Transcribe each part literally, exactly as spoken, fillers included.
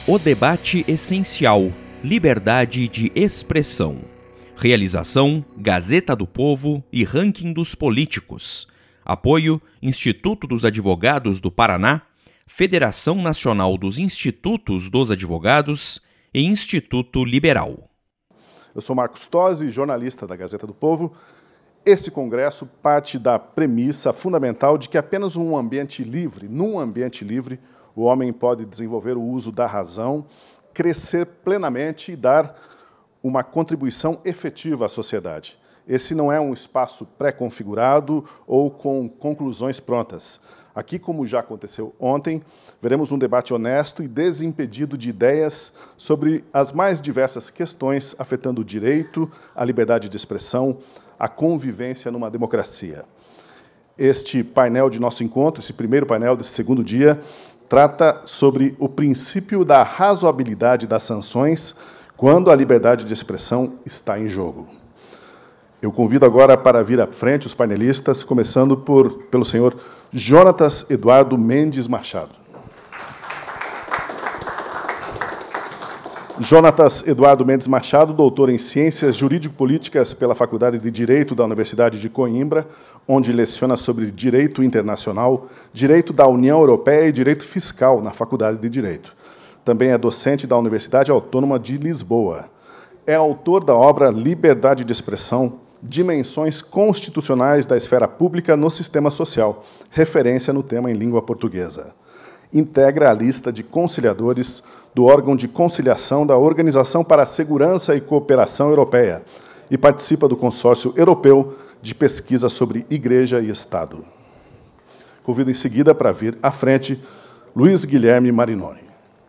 O debate essencial, liberdade de expressão. Realização, Gazeta do Povo e Ranking dos Políticos. Apoio, Instituto dos Advogados do Paraná, Federação Nacional dos Institutos dos Advogados e Instituto Liberal. Eu sou Marcos Tosi, jornalista da Gazeta do Povo. Esse congresso parte da premissa fundamental de que apenas um ambiente livre, num ambiente livre, o homem pode desenvolver o uso da razão, crescer plenamente e dar uma contribuição efetiva à sociedade. Esse não é um espaço pré-configurado ou com conclusões prontas. Aqui, como já aconteceu ontem, veremos um debate honesto e desimpedido de ideias sobre as mais diversas questões afetando o direito, a liberdade de expressão, a convivência numa democracia. Este painel de nosso encontro, esse primeiro painel desse segundo dia, trata sobre o princípio da razoabilidade das sanções quando a liberdade de expressão está em jogo. Eu convido agora para vir à frente os panelistas, começando por, pelo senhor Jonatas Eduardo Mendes Machado. Jonatas Eduardo Mendes Machado, doutor em Ciências Jurídico-Políticas pela Faculdade de Direito da Universidade de Coimbra, onde leciona sobre Direito Internacional, Direito da União Europeia e Direito Fiscal na Faculdade de Direito. Também é docente da Universidade Autônoma de Lisboa. É autor da obra Liberdade de Expressão, Dimensões Constitucionais da Esfera Pública no Sistema Social, referência no tema em língua portuguesa. Integra a lista de conciliadores do órgão de conciliação da Organização para a Segurança e Cooperação Europeia e participa do consórcio europeu de pesquisa sobre Igreja e Estado. Convido em seguida para vir à frente Luiz Guilherme Marinoni.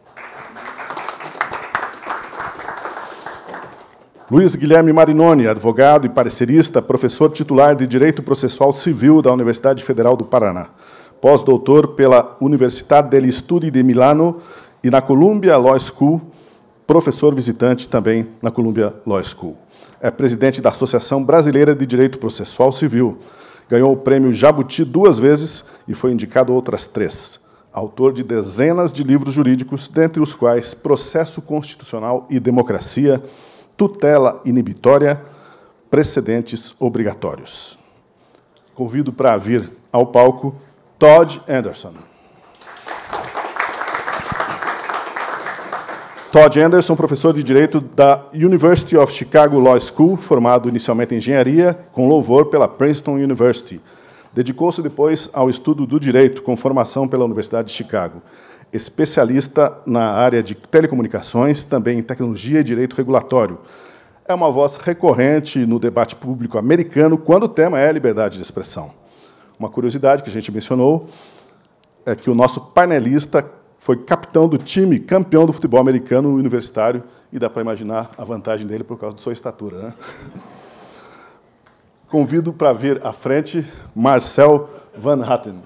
Luiz Guilherme Marinoni, advogado e parecerista, professor titular de Direito Processual Civil da Universidade Federal do Paraná, pós-doutor pela Università degli Studi di Milano e na Columbia Law School, professor visitante também na Columbia Law School. É presidente da Associação Brasileira de Direito Processual Civil. Ganhou o prêmio Jabuti duas vezes e foi indicado outras três. Autor de dezenas de livros jurídicos, dentre os quais Processo Constitucional e Democracia, Tutela Inibitória, Precedentes Obrigatórios. Convido para vir ao palco Todd Anderson. Todd Anderson, professor de Direito da University of Chicago Law School, formado inicialmente em Engenharia, com louvor pela Princeton University. Dedicou-se depois ao estudo do direito, com formação pela Universidade de Chicago. Especialista na área de telecomunicações, também em tecnologia e direito regulatório. É uma voz recorrente no debate público americano quando o tema é liberdade de expressão. Uma curiosidade que a gente mencionou é que o nosso painelista foi capitão do time campeão do futebol americano universitário, e dá para imaginar a vantagem dele por causa de sua estatura, né? Convido para vir à frente Marcel Van Hatten.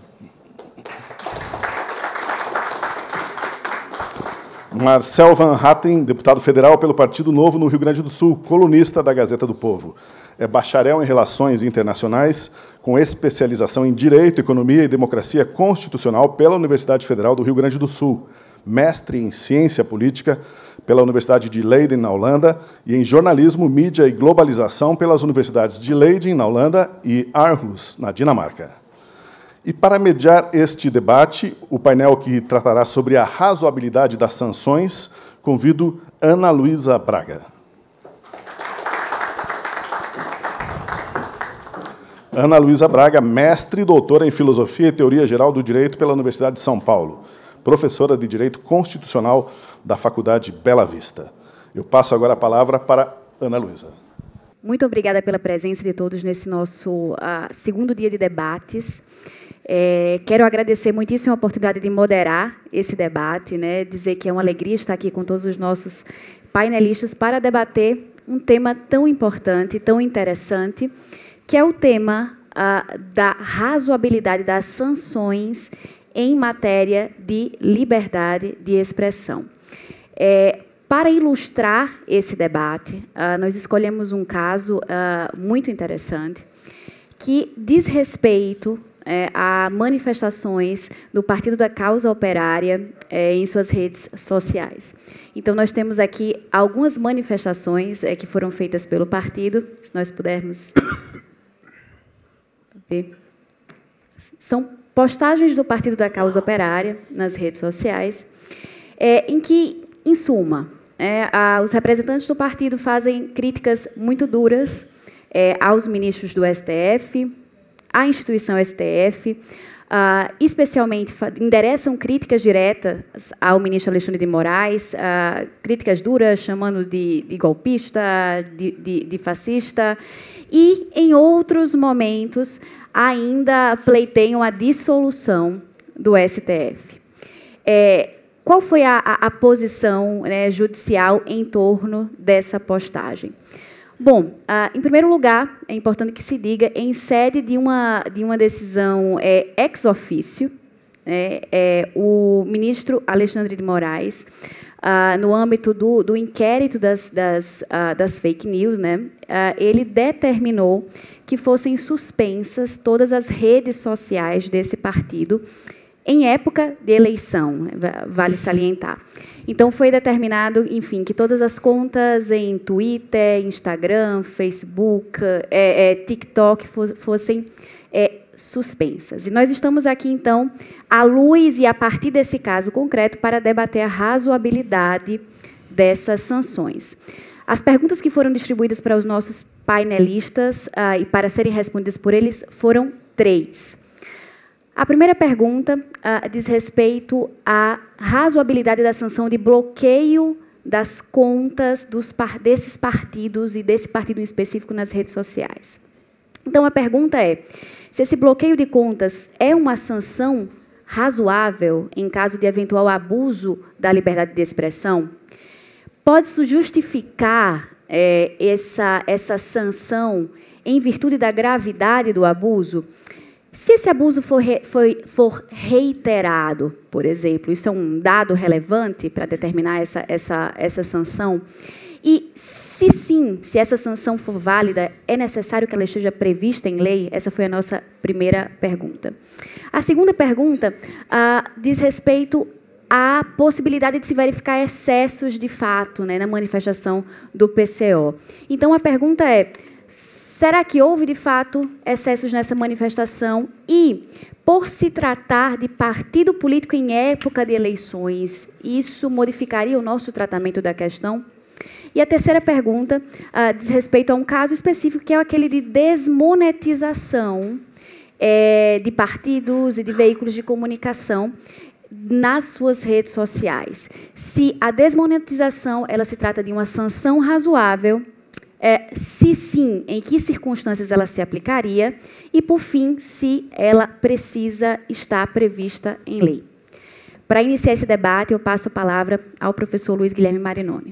Marcel Van Hatten, deputado federal pelo Partido Novo no Rio Grande do Sul, colunista da Gazeta do Povo. É bacharel em Relações Internacionais, com especialização em Direito, Economia e Democracia Constitucional pela Universidade Federal do Rio Grande do Sul. Mestre em Ciência Política pela Universidade de Leiden, na Holanda, e em Jornalismo, Mídia e Globalização pelas Universidades de Leiden, na Holanda, e Aarhus, na Dinamarca. E para mediar este debate, o painel que tratará sobre a razoabilidade das sanções, convido Ana Luísa Braga. Ana Luísa Braga, mestre e doutora em Filosofia e Teoria Geral do Direito pela Universidade de São Paulo, professora de Direito Constitucional da Faculdade Bela Vista. Eu passo agora a palavra para Ana Luísa. Muito obrigada pela presença de todos nesse nosso uh, segundo dia de debates. É, quero agradecer muitíssimo a oportunidade de moderar esse debate, né, dizer que é uma alegria estar aqui com todos os nossos painelistas para debater um tema tão importante, tão interessante, que é o tema uh, da razoabilidade das sanções em matéria de liberdade de expressão. É, para ilustrar esse debate, uh, nós escolhemos um caso uh, muito interessante, que diz respeito é, a manifestações do Partido da Causa Operária é, em suas redes sociais. Então, nós temos aqui algumas manifestações é, que foram feitas pelo partido, se nós pudermos ver. São postagens do Partido da Causa Operária nas redes sociais, é, em que, em suma, é, a, os representantes do partido fazem críticas muito duras é, aos ministros do S T F, à instituição S T F, uh, especialmente endereçam críticas diretas ao ministro Alexandre de Moraes, uh, críticas duras, chamando de, de golpista, de, de, de fascista, e, em outros momentos, ainda pleiteiam a dissolução do S T F. É, qual foi a, a, a posição, né, judicial em torno dessa postagem? Bom, uh, em primeiro lugar, é importante que se diga, em sede de uma, de uma decisão é, ex officio, é, é, o ministro Alexandre de Moraes, uh, no âmbito do, do inquérito das, das, uh, das fake news, né, uh, ele determinou que fossem suspensas todas as redes sociais desse partido em época de eleição, vale salientar. Então, foi determinado, enfim, que todas as contas em Twitter, Instagram, Facebook, é, é, TikTok fossem é, suspensas. E nós estamos aqui, então, à luz e a partir desse caso concreto, para debater a razoabilidade dessas sanções. As perguntas que foram distribuídas para os nossos painelistas ah, e para serem respondidas por eles foram três. A primeira pergunta uh, diz respeito à razoabilidade da sanção de bloqueio das contas dos par desses partidos e desse partido em específico nas redes sociais. Então, a pergunta é, se esse bloqueio de contas é uma sanção razoável em caso de eventual abuso da liberdade de expressão? Pode-se justificar é, essa, essa sanção em virtude da gravidade do abuso? Se esse abuso for, re, foi, for reiterado, por exemplo, isso é um dado relevante para determinar essa, essa, essa sanção, e se sim, se essa sanção for válida, é necessário que ela esteja prevista em lei? Essa foi a nossa primeira pergunta. A segunda pergunta ah, diz respeito à possibilidade de se verificar excessos de fato, né, na manifestação do P C O. Então, a pergunta é, será que houve, de fato, excessos nessa manifestação? E, por se tratar de partido político em época de eleições, isso modificaria o nosso tratamento da questão? E a terceira pergunta uh, diz respeito a um caso específico, que é aquele de desmonetização é, de partidos e de veículos de comunicação nas suas redes sociais. Se a desmonetização ela se trata de uma sanção razoável, É, se sim, em que circunstâncias ela se aplicaria e, por fim, se ela precisa estar prevista em lei. Para iniciar esse debate, eu passo a palavra ao professor Luiz Guilherme Marinoni.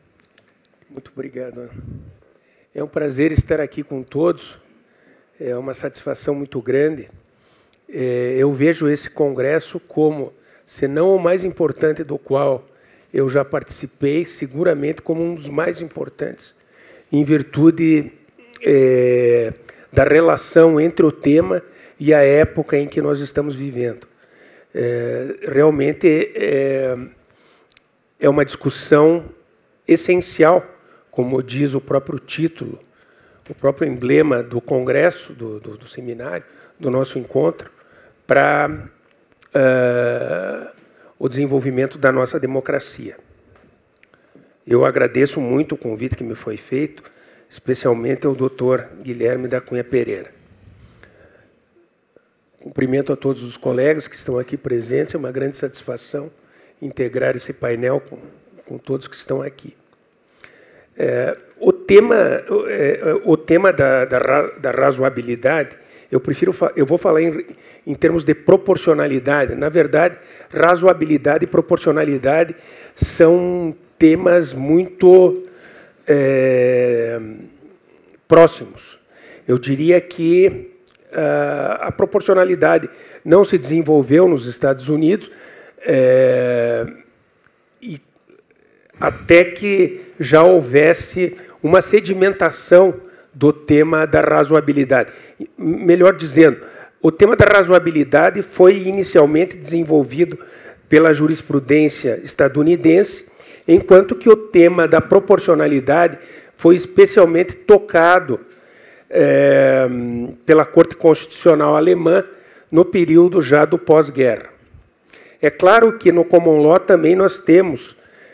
Muito obrigado. É um prazer estar aqui com todos, é uma satisfação muito grande. É, eu vejo esse congresso como, se não o mais importante do qual eu já participei, seguramente como um dos mais importantes, em virtude é, da relação entre o tema e a época em que nós estamos vivendo. É, realmente é, é uma discussão essencial, como diz o próprio título, o próprio emblema do congresso, do, do, do seminário, do nosso encontro, para uh, o desenvolvimento da nossa democracia. Eu agradeço muito o convite que me foi feito, especialmente ao doutor Guilherme da Cunha Pereira. Cumprimento a todos os colegas que estão aqui presentes, é uma grande satisfação integrar esse painel com, com todos que estão aqui. É, o tema, é, o tema da, da, da razoabilidade, eu, prefiro, eu vou falar em, em termos de proporcionalidade. Na verdade, razoabilidade e proporcionalidade são temas muito é, próximos. Eu diria que a, a proporcionalidade não se desenvolveu nos Estados Unidos é, e até que já houvesse uma sedimentação do tema da razoabilidade. Melhor dizendo, o tema da razoabilidade foi inicialmente desenvolvido pela jurisprudência estadunidense, enquanto que o tema da proporcionalidade foi especialmente tocado é, pela Corte Constitucional Alemã no período já do pós-guerra. É claro que no common law também nós temos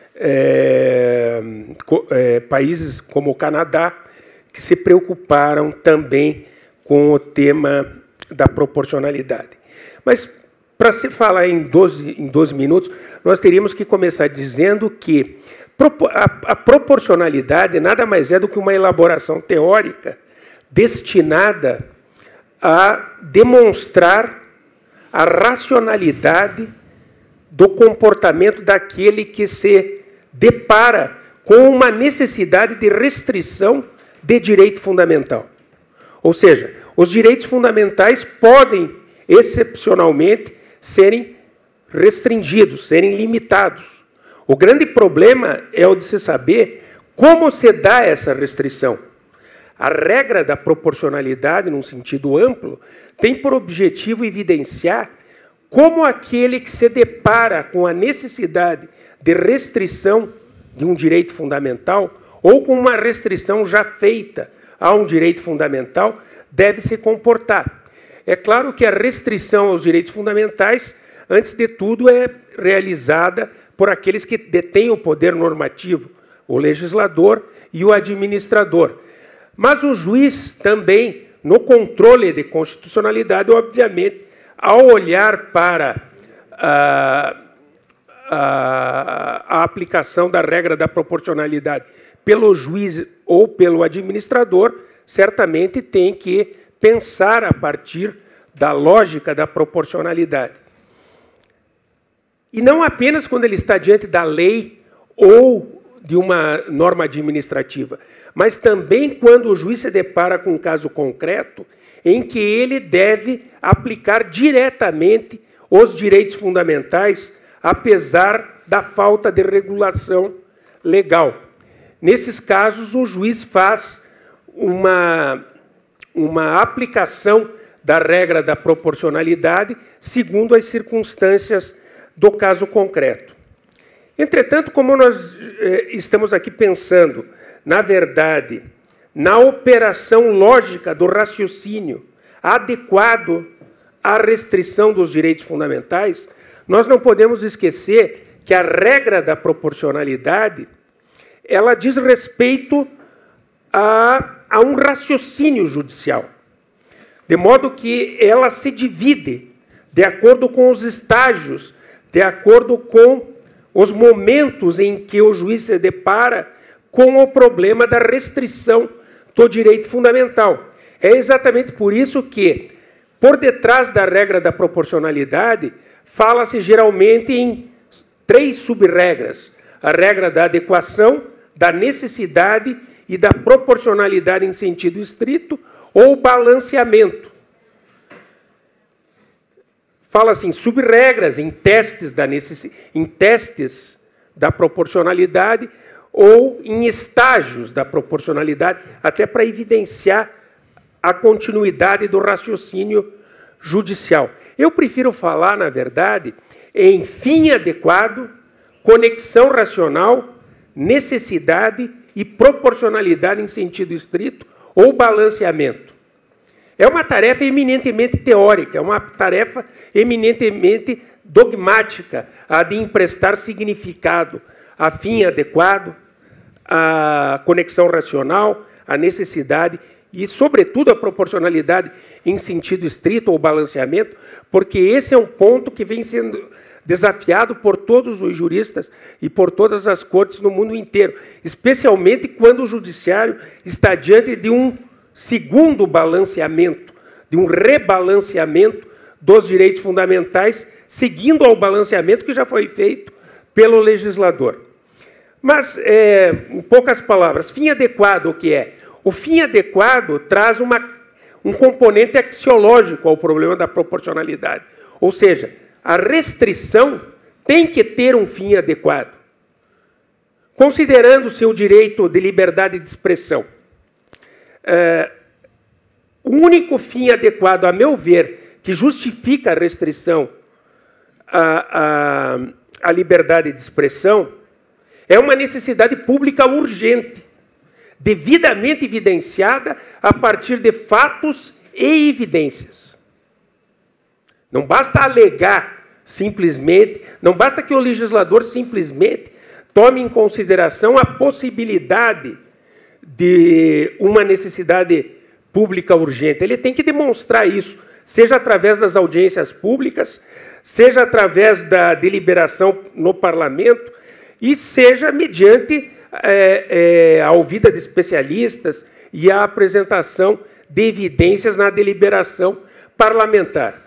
é, é, países como o Canadá que se preocuparam também com o tema da proporcionalidade. Mas, para se falar em doze, em doze minutos, nós teríamos que começar dizendo que a, a proporcionalidade nada mais é do que uma elaboração teórica destinada a demonstrar a racionalidade do comportamento daquele que se depara com uma necessidade de restrição de direito fundamental. Ou seja, os direitos fundamentais podem, excepcionalmente, serem restringidos, serem limitados. O grande problema é o de se saber como se dá essa restrição. A regra da proporcionalidade, num sentido amplo, tem por objetivo evidenciar como aquele que se depara com a necessidade de restrição de um direito fundamental ou com uma restrição já feita a um direito fundamental deve se comportar. É claro que a restrição aos direitos fundamentais, antes de tudo, é realizada por aqueles que detêm o poder normativo, o legislador e o administrador. Mas o juiz também, no controle de constitucionalidade, obviamente, ao olhar para a, a, a aplicação da regra da proporcionalidade pelo juiz ou pelo administrador, certamente tem que pensar a partir da lógica da proporcionalidade. E não apenas quando ele está diante da lei ou de uma norma administrativa, mas também quando o juiz se depara com um caso concreto em que ele deve aplicar diretamente os direitos fundamentais, apesar da falta de regulação legal. Nesses casos, o juiz faz uma, uma aplicação da regra da proporcionalidade segundo as circunstâncias do caso concreto. Entretanto, como nós eh, estamos aqui pensando, na verdade, na operação lógica do raciocínio adequado à restrição dos direitos fundamentais, nós não podemos esquecer que a regra da proporcionalidade ela diz respeito a, a um raciocínio judicial, de modo que ela se divide de acordo com os estágios, de acordo com os momentos em que o juiz se depara com o problema da restrição do direito fundamental. É exatamente por isso que, por detrás da regra da proporcionalidade, fala-se geralmente em três sub-regras: a regra da adequação, da necessidade e da proporcionalidade em sentido estrito, ou balanceamento. Fala-se em sub-regras, em testes da necess... em testes da proporcionalidade ou em estágios da proporcionalidade, até para evidenciar a continuidade do raciocínio judicial. Eu prefiro falar, na verdade, em fim adequado, conexão racional, necessidade e proporcionalidade em sentido estrito ou balanceamento. É uma tarefa eminentemente teórica, é uma tarefa eminentemente dogmática, a de emprestar significado a fim adequado, a conexão racional, a necessidade e, sobretudo, a proporcionalidade em sentido estrito ou balanceamento, porque esse é um ponto que vem sendo desafiado por todos os juristas e por todas as cortes no mundo inteiro, especialmente quando o judiciário está diante de um segundo balanceamento, de um rebalanceamento dos direitos fundamentais, seguindo ao balanceamento que já foi feito pelo legislador. Mas, é, em poucas palavras, fim adequado o que é? O fim adequado traz uma, um componente axiológico ao problema da proporcionalidade, ou seja, a restrição tem que ter um fim adequado, considerando o seu direito de liberdade de expressão. É, o único fim adequado, a meu ver, que justifica a restrição à, à, à liberdade de expressão é uma necessidade pública urgente, devidamente evidenciada a partir de fatos e evidências. Não basta alegar simplesmente, não basta que o legislador simplesmente tome em consideração a possibilidade de uma necessidade pública urgente. Ele tem que demonstrar isso, seja através das audiências públicas, seja através da deliberação no parlamento, e seja mediante é, é, a ouvida de especialistas e a apresentação de evidências na deliberação parlamentar.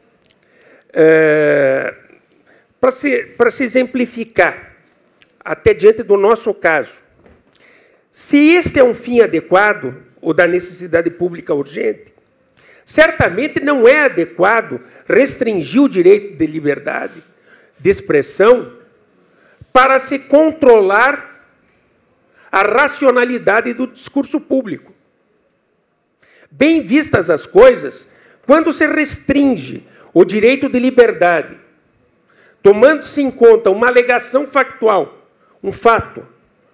É, para se, para se exemplificar, até diante do nosso caso, se este é um fim adequado, o da necessidade pública urgente, certamente não é adequado restringir o direito de liberdade de expressão para se controlar a racionalidade do discurso público. Bem vistas as coisas, quando se restringe o direito de liberdade, tomando-se em conta uma alegação factual, um fato,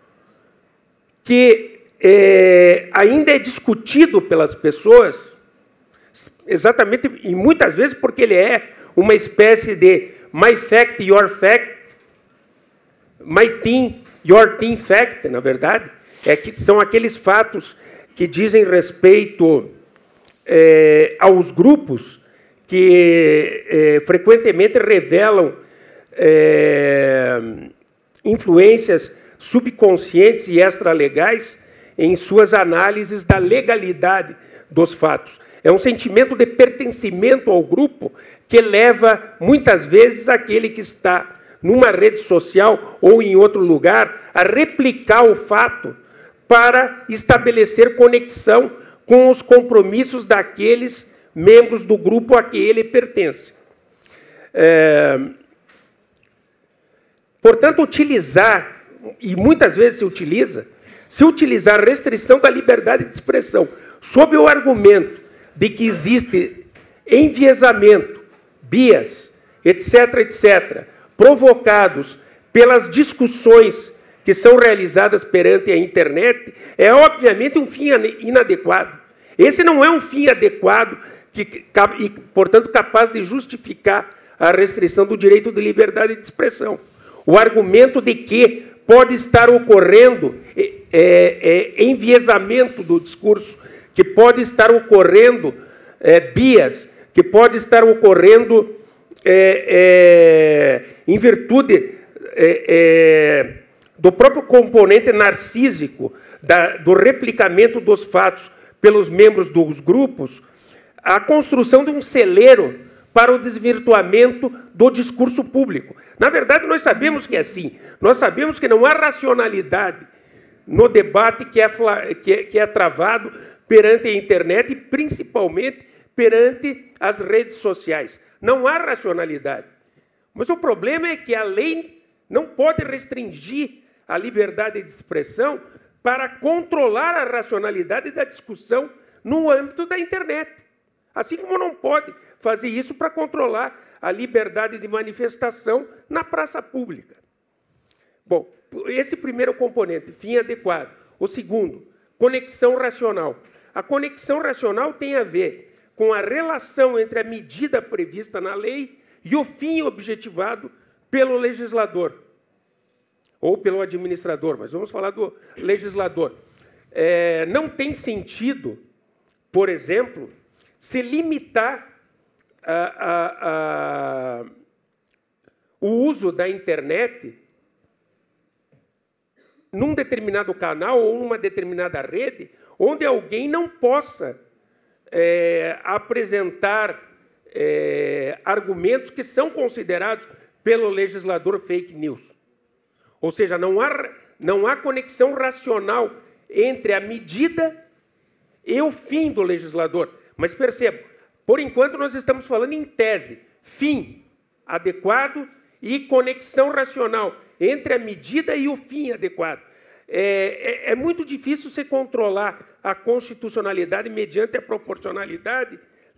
que é, ainda é discutido pelas pessoas, exatamente, e muitas vezes porque ele é uma espécie de my fact, your fact, my thing, your thing fact, na verdade, é que são aqueles fatos que dizem respeito é, aos grupos que é, frequentemente revelam é, influências subconscientes e extralegais em suas análises da legalidade dos fatos. É um sentimento de pertencimento ao grupo que leva, muitas vezes, aquele que está numa rede social ou em outro lugar a replicar o fato para estabelecer conexão com os compromissos daqueles membros do grupo a que ele pertence. É, portanto, utilizar, e muitas vezes se utiliza, se utilizar a restrição da liberdade de expressão sob o argumento de que existe enviesamento, bias, etc, etcétera, provocados pelas discussões que são realizadas perante a internet, é obviamente um fim inadequado. Esse não é um fim adequado que, e, portanto, capaz de justificar a restrição do direito de liberdade de expressão. O argumento de que pode estar ocorrendo é, é, enviesamento do discurso, que pode estar ocorrendo é, bias, que pode estar ocorrendo é, é, em virtude é, é, do próprio componente narcísico, da, do replicamento dos fatos pelos membros dos grupos, a construção de um celeiro para o desvirtuamento do discurso público. Na verdade, nós sabemos que é assim. Nós sabemos que não há racionalidade no debate que é, que é, que é travado perante a internet e, principalmente, perante as redes sociais. Não há racionalidade. Mas o problema é que a lei não pode restringir a liberdade de expressão para controlar a racionalidade da discussão no âmbito da internet. Assim como não pode fazer isso para controlar a liberdade de manifestação na praça pública. Bom, esse primeiro componente, fim adequado. O segundo, conexão racional. A conexão racional tem a ver com a relação entre a medida prevista na lei e o fim objetivado pelo legislador, ou pelo administrador, mas vamos falar do legislador. É, não tem sentido, por exemplo, se limitar a, a, a, o uso da internet num determinado canal ou numa determinada rede, onde alguém não possa é, apresentar é, argumentos que são considerados pelo legislador fake news. Ou seja, não há, não há conexão racional entre a medida e o fim do legislador. Mas perceba, por enquanto nós estamos falando em tese, fim adequado e conexão racional entre a medida e o fim adequado. É, é, é muito difícil se controlar a constitucionalidade mediante a proporcionalidade,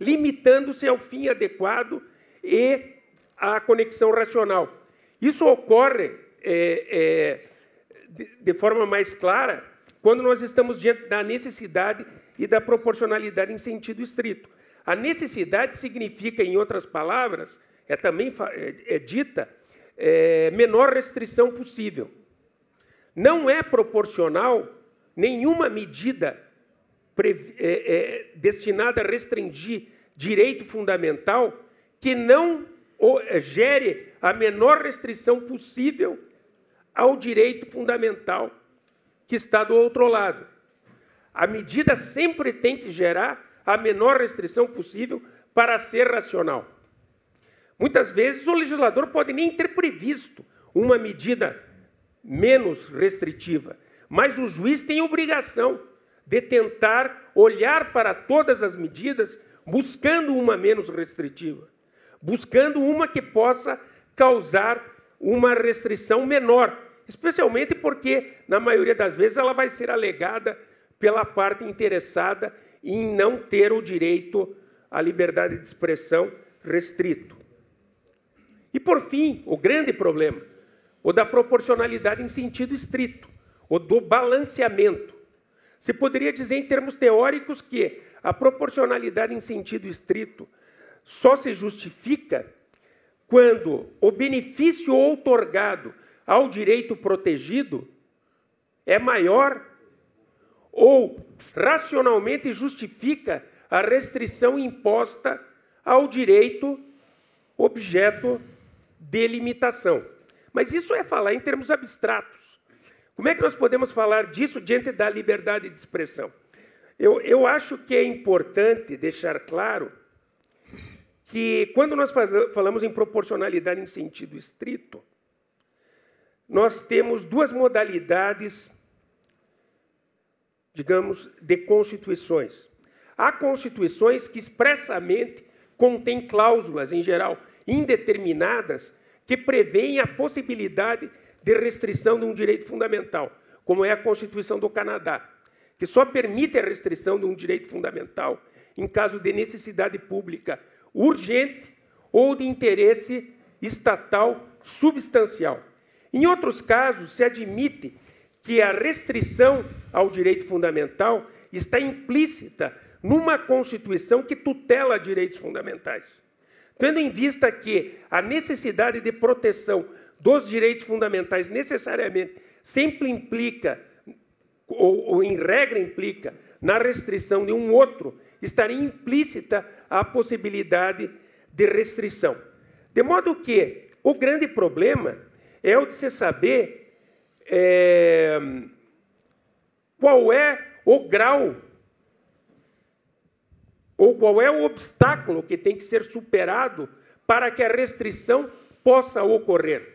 limitando-se ao fim adequado e à conexão racional. Isso ocorre é, é, de, de forma mais clara quando nós estamos diante da necessidade e da proporcionalidade em sentido estrito. A necessidade significa, em outras palavras, é também é, é dita, é, menor restrição possível. Não é proporcional nenhuma medida pre, é, é, destinada a restringir direito fundamental que não gere a menor restrição possível ao direito fundamental que está do outro lado. A medida sempre tem que gerar a menor restrição possível para ser racional. Muitas vezes o legislador pode nem ter previsto uma medida menos restritiva, mas o juiz tem obrigação de tentar olhar para todas as medidas buscando uma menos restritiva, buscando uma que possa causar uma restrição menor, especialmente porque, na maioria das vezes, ela vai ser alegada pela parte interessada em não ter o direito à liberdade de expressão restrito. E, por fim, o grande problema, o da proporcionalidade em sentido estrito, o do balanceamento. Se poderia dizer, em termos teóricos, que a proporcionalidade em sentido estrito só se justifica quando o benefício outorgado ao direito protegido é maior ou racionalmente justifica a restrição imposta ao direito objeto de limitação. Mas isso é falar em termos abstratos. Como é que nós podemos falar disso diante da liberdade de expressão? Eu, eu acho que é importante deixar claro que, quando nós faz, falamos em proporcionalidade em sentido estrito, nós temos duas modalidades, digamos, de constituições. Há constituições que expressamente contêm cláusulas, em geral, indeterminadas, que prevêem a possibilidade de restrição de um direito fundamental, como é a Constituição do Canadá, que só permite a restrição de um direito fundamental em caso de necessidade pública urgente ou de interesse estatal substancial. Em outros casos, se admite que a restrição ao direito fundamental está implícita numa Constituição que tutela direitos fundamentais. Tendo em vista que a necessidade de proteção dos direitos fundamentais necessariamente sempre implica, ou, ou em regra implica, na restrição de um outro, estaria implícita a possibilidade de restrição. De modo que o grande problema é o de se saber é, qual é o grau ou qual é o obstáculo que tem que ser superado para que a restrição possa ocorrer.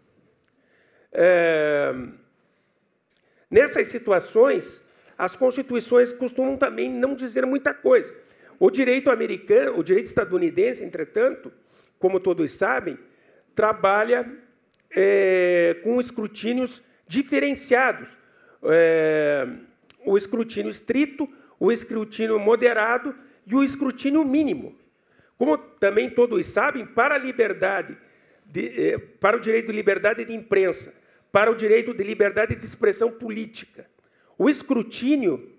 É, nessas situações, as constituições costumam também não dizer muita coisa. O direito americano, o direito estadunidense, entretanto, como todos sabem, trabalha é, com escrutínios diferenciados. É, o escrutínio estrito, o escrutínio moderado e o escrutínio mínimo. Como também todos sabem, para a liberdade, de, eh, para o direito de liberdade de imprensa, para o direito de liberdade de expressão política, o escrutínio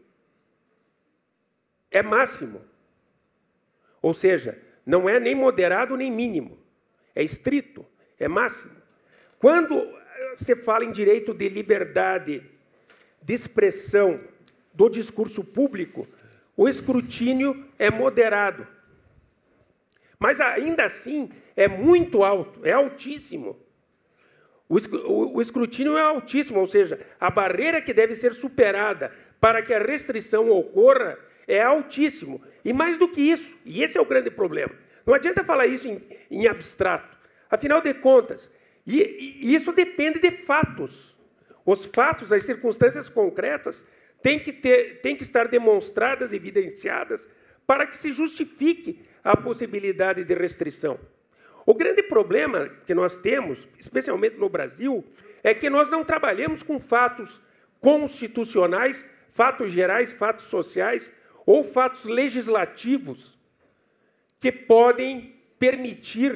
é máximo. Ou seja, não é nem moderado nem mínimo, é estrito, é máximo. Quando se fala em direito de liberdade de expressão do discurso público, o escrutínio é moderado. Mas, ainda assim, é muito alto, é altíssimo. O escrutínio é altíssimo, ou seja, a barreira que deve ser superada para que a restrição ocorra é altíssimo. E mais do que isso, e esse é o grande problema, não adianta falar isso em, em abstrato. Afinal de contas, e, e isso depende de fatos. Os fatos, as circunstâncias concretas, têm que, ter, têm que estar demonstradas, evidenciadas, para que se justifique a possibilidade de restrição. O grande problema que nós temos, especialmente no Brasil, é que nós não trabalhamos com fatos constitucionais, fatos gerais, fatos sociais ou fatos legislativos que podem permitir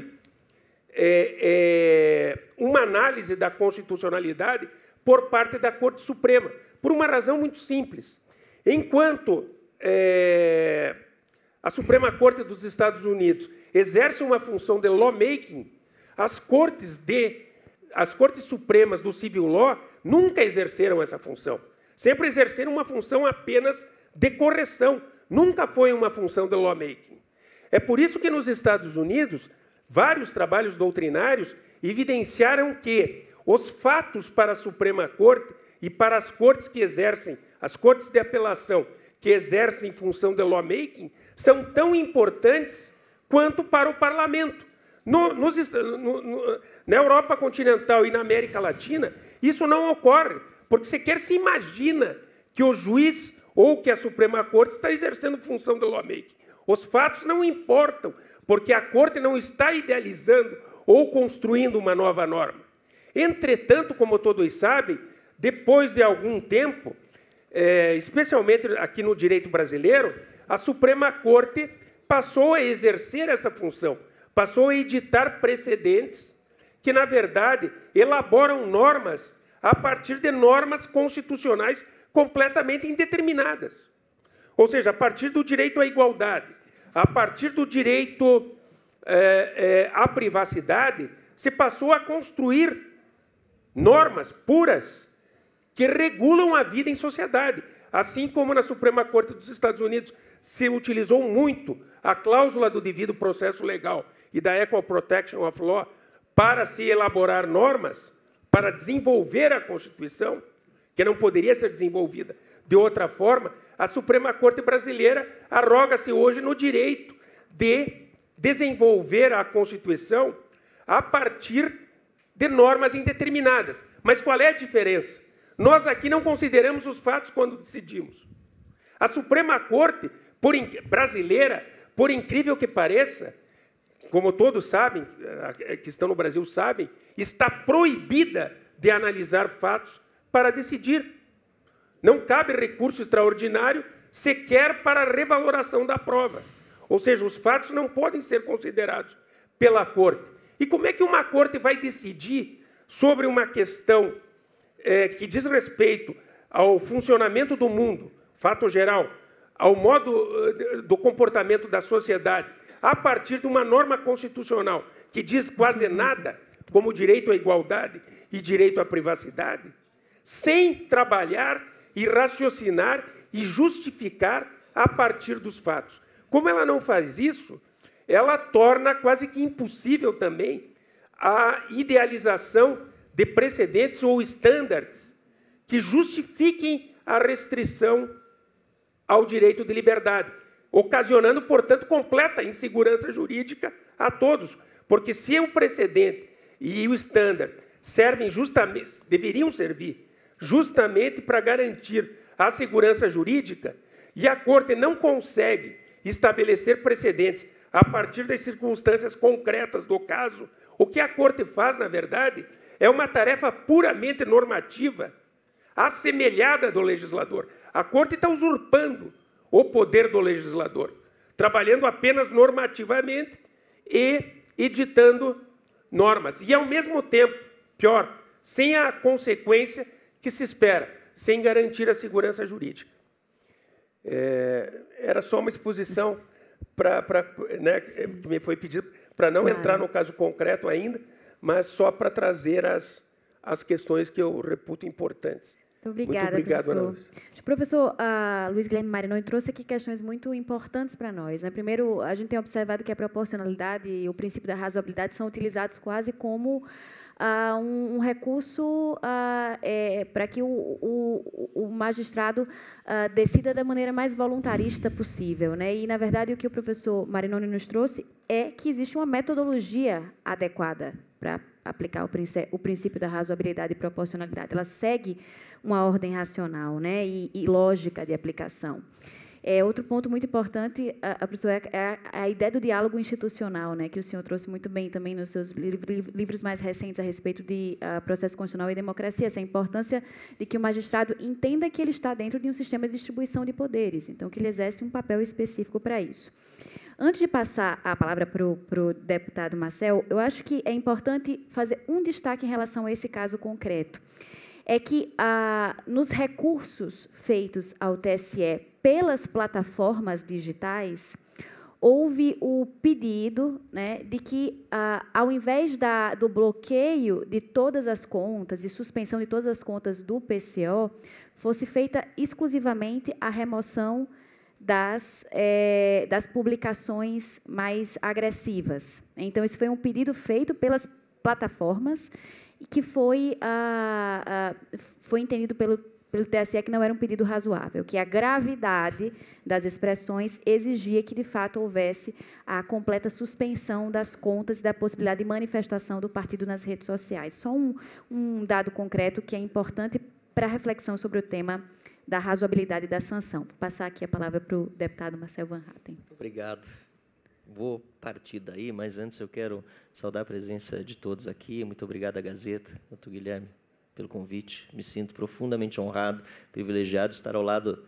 é, é, uma análise da constitucionalidade por parte da Corte Suprema, por uma razão muito simples. Enquanto é, a Suprema Corte dos Estados Unidos exerce uma função de lawmaking, as cortes, de, as cortes supremas do civil law nunca exerceram essa função. Sempre exerceram uma função apenas de correção, nunca foi uma função de lawmaking. É por isso que nos Estados Unidos, vários trabalhos doutrinários evidenciaram que os fatos para a Suprema Corte e para as cortes que exercem, as cortes de apelação que exercem função de lawmaking, são tão importantes quanto para o parlamento. No, nos, no, no, na Europa continental e na América Latina, isso não ocorre, porque sequer se imagina que o juiz ou que a Suprema Corte está exercendo função de lawmaking. Os fatos não importam, porque a Corte não está idealizando ou construindo uma nova norma. Entretanto, como todos sabem, depois de algum tempo, é, especialmente aqui no direito brasileiro, a Suprema Corte passou a exercer essa função, passou a editar precedentes que, na verdade, elaboram normas a partir de normas constitucionais completamente indeterminadas. Ou seja, a partir do direito à igualdade, a partir do direito é, é, à privacidade, se passou a construir normas puras que regulam a vida em sociedade. Assim como na Suprema Corte dos Estados Unidos se utilizou muito a cláusula do devido processo legal e da Equal Protection of Law para se elaborar normas, para desenvolver a Constituição, que não poderia ser desenvolvida de outra forma, a Suprema Corte brasileira arroga-se hoje no direito de desenvolver a Constituição a partir de normas indeterminadas. Mas qual é a diferença? Nós aqui não consideramos os fatos quando decidimos. A Suprema Corte por in... brasileira, por incrível que pareça, como todos sabem, que estão no Brasil sabem, está proibida de analisar fatos para decidir. Não cabe recurso extraordinário sequer para a revaloração da prova. Ou seja, os fatos não podem ser considerados pela Corte. E como é que uma Corte vai decidir sobre uma questão é, que diz respeito ao funcionamento do mundo, fato geral, ao modo uh, do comportamento da sociedade, a partir de uma norma constitucional que diz quase nada, como direito à igualdade e direito à privacidade, sem trabalhar e raciocinar e justificar a partir dos fatos? Como ela não faz isso, ela torna quase que impossível também a idealização de precedentes ou estándares que justifiquem a restrição ao direito de liberdade, ocasionando, portanto, completa insegurança jurídica a todos. Porque se o precedente e o estándar servem justamente, deveriam servir justamente para garantir a segurança jurídica, e a Corte não consegue estabelecer precedentes a partir das circunstâncias concretas do caso, o que a Corte faz, na verdade, é uma tarefa puramente normativa, assemelhada do legislador. A Corte está usurpando o poder do legislador, trabalhando apenas normativamente e editando normas. E, ao mesmo tempo, pior, sem a consequência que se espera, sem garantir a segurança jurídica. É, era só uma exposição para, né, que me foi pedido para não claro. entrar no caso concreto ainda, mas só para trazer as, as questões que eu reputo importantes. Obrigada, muito obrigado, professor. Ana Lúcia. O professor uh, Luiz Guilherme Marinoni trouxe aqui questões muito importantes para nós. Né? Primeiro, a gente tem observado que a proporcionalidade e o princípio da razoabilidade são utilizados quase como uh, um, um recurso uh, é, para que o, o, o magistrado uh, decida da maneira mais voluntarista possível. Né? E, na verdade, o que o professor Marinoni nos trouxe é que existe uma metodologia adequada para aplicar o, princípio, o princípio da razoabilidade e proporcionalidade. Ela segue uma ordem racional, né, e, e lógica de aplicação. É, outro ponto muito importante, a, a, professor, é a, a ideia do diálogo institucional, né, que o senhor trouxe muito bem também nos seus livros mais recentes a respeito de uh, processo constitucional e democracia, essa importância de que o magistrado entenda que ele está dentro de um sistema de distribuição de poderes, então que ele exerce um papel específico para isso. Antes de passar a palavra para o deputado Marcel, eu acho que é importante fazer um destaque em relação a esse caso concreto. É que, ah, nos recursos feitos ao T S E pelas plataformas digitais, houve o pedido, né, de que, ah, ao invés da, do bloqueio de todas as contas e suspensão de todas as contas do P C O, fosse feita exclusivamente a remoção das, é, das publicações mais agressivas. Então, esse foi um pedido feito pelas plataformas e que foi, ah, ah, foi entendido pelo, pelo T S E que não era um pedido razoável, que a gravidade das expressões exigia que, de fato, houvesse a completa suspensão das contas e da possibilidade de manifestação do partido nas redes sociais. Só um, um dado concreto que é importante para a reflexão sobre o tema da razoabilidade da sanção. Vou passar aqui a palavra para o deputado Marcel Van Hatten. Obrigado. Vou partir daí, mas antes eu quero saudar a presença de todos aqui. Muito obrigado à Gazeta, doutor Guilherme, pelo convite. Me sinto profundamente honrado, privilegiado de estar ao lado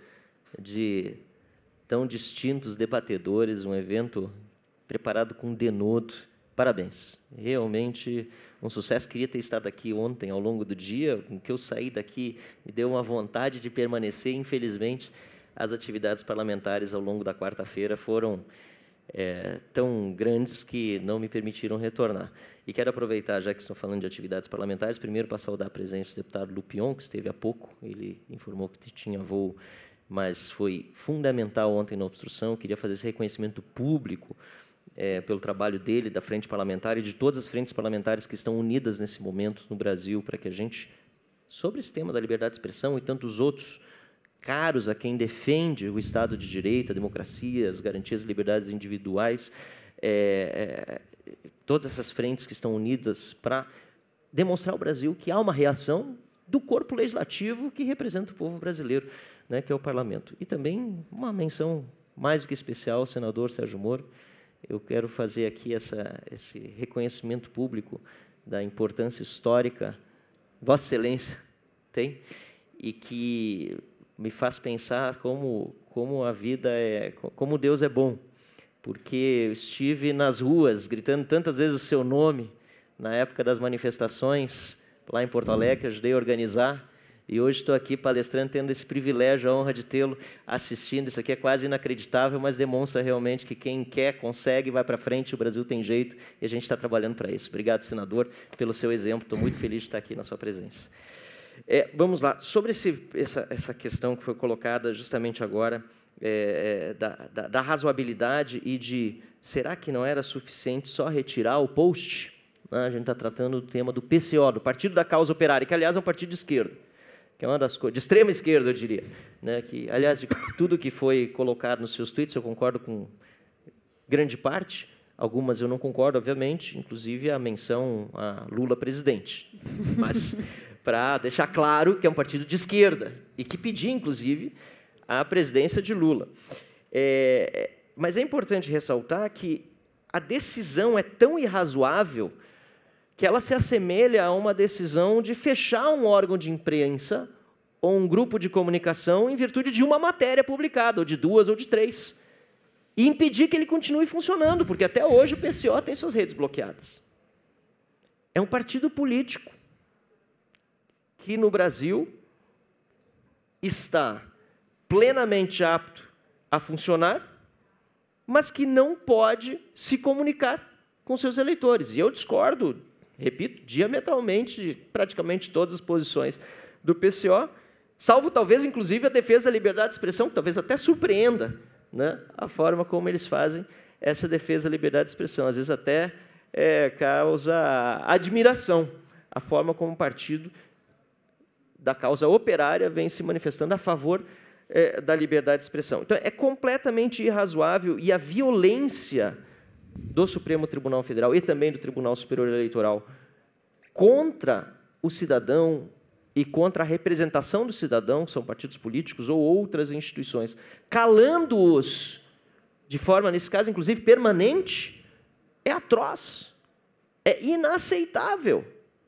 de tão distintos debatedores, um evento preparado com denodo. Parabéns. Realmente um sucesso. Queria ter estado aqui ontem, ao longo do dia. Com que eu saí daqui, me deu uma vontade de permanecer. Infelizmente, as atividades parlamentares ao longo da quarta-feira foram É, tão grandes que não me permitiram retornar. E quero aproveitar, já que estou falando de atividades parlamentares, primeiro para saudar a presença do deputado Lupion, que esteve há pouco. Ele informou que tinha voo, mas foi fundamental ontem na obstrução. Queria fazer esse reconhecimento público é, pelo trabalho dele, da frente parlamentar e de todas as frentes parlamentares que estão unidas nesse momento no Brasil, para que a gente, sobre esse tema da liberdade de expressão e tantos outros caros a quem defende o Estado de Direito, a democracia, as garantias e liberdades individuais, é, é, todas essas frentes que estão unidas para demonstrar ao Brasil que há uma reação do corpo legislativo que representa o povo brasileiro, né, que é o Parlamento. E também uma menção mais do que especial ao senador Sérgio Moro. Eu quero fazer aqui essa, esse reconhecimento público da importância histórica Vossa Excelência tem, e que me faz pensar como, como a vida é, como Deus é bom, porque eu estive nas ruas gritando tantas vezes o seu nome na época das manifestações lá em Porto Alegre, ajudei a organizar, e hoje estou aqui palestrando, tendo esse privilégio, a honra de tê-lo assistindo. Isso aqui é quase inacreditável, mas demonstra realmente que quem quer, consegue, vai para frente, o Brasil tem jeito, e a gente está trabalhando para isso. Obrigado, senador, pelo seu exemplo, estou muito feliz de estar aqui na sua presença. É, vamos lá, sobre esse, essa, essa questão que foi colocada justamente agora, é, é, da, da, da razoabilidade e de, será que não era suficiente só retirar o post? Ah, a gente está tratando do tema do P C O, do Partido da Causa Operária, que, aliás, é um partido de esquerda, que é uma das coisas, de extrema esquerda, eu diria, né, que, aliás, de tudo que foi colocado nos seus tweets, eu concordo com grande parte, algumas eu não concordo, obviamente, inclusive a menção a Lula presidente, mas para deixar claro que é um partido de esquerda e que pedia, inclusive, a presidência de Lula. É, mas é importante ressaltar que a decisão é tão irrazoável que ela se assemelha a uma decisão de fechar um órgão de imprensa ou um grupo de comunicação em virtude de uma matéria publicada, ou de duas ou de três, e impedir que ele continue funcionando, porque até hoje o P C O tem suas redes bloqueadas. É um partido político que no Brasil está plenamente apto a funcionar, mas que não pode se comunicar com seus eleitores. E eu discordo, repito, diametralmente de praticamente todas as posições do P C O, salvo talvez, inclusive, a defesa da liberdade de expressão, que talvez até surpreenda, né, a forma como eles fazem essa defesa da liberdade de expressão. Às vezes até é, causa admiração a forma como o partido da causa operária vem se manifestando a favor é, da liberdade de expressão. Então, é completamente irrazoável, e a violência do Supremo Tribunal Federal e também do Tribunal Superior Eleitoral contra o cidadão e contra a representação do cidadão, que são partidos políticos ou outras instituições, calando-os de forma, nesse caso, inclusive, permanente, é atroz, é inaceitável.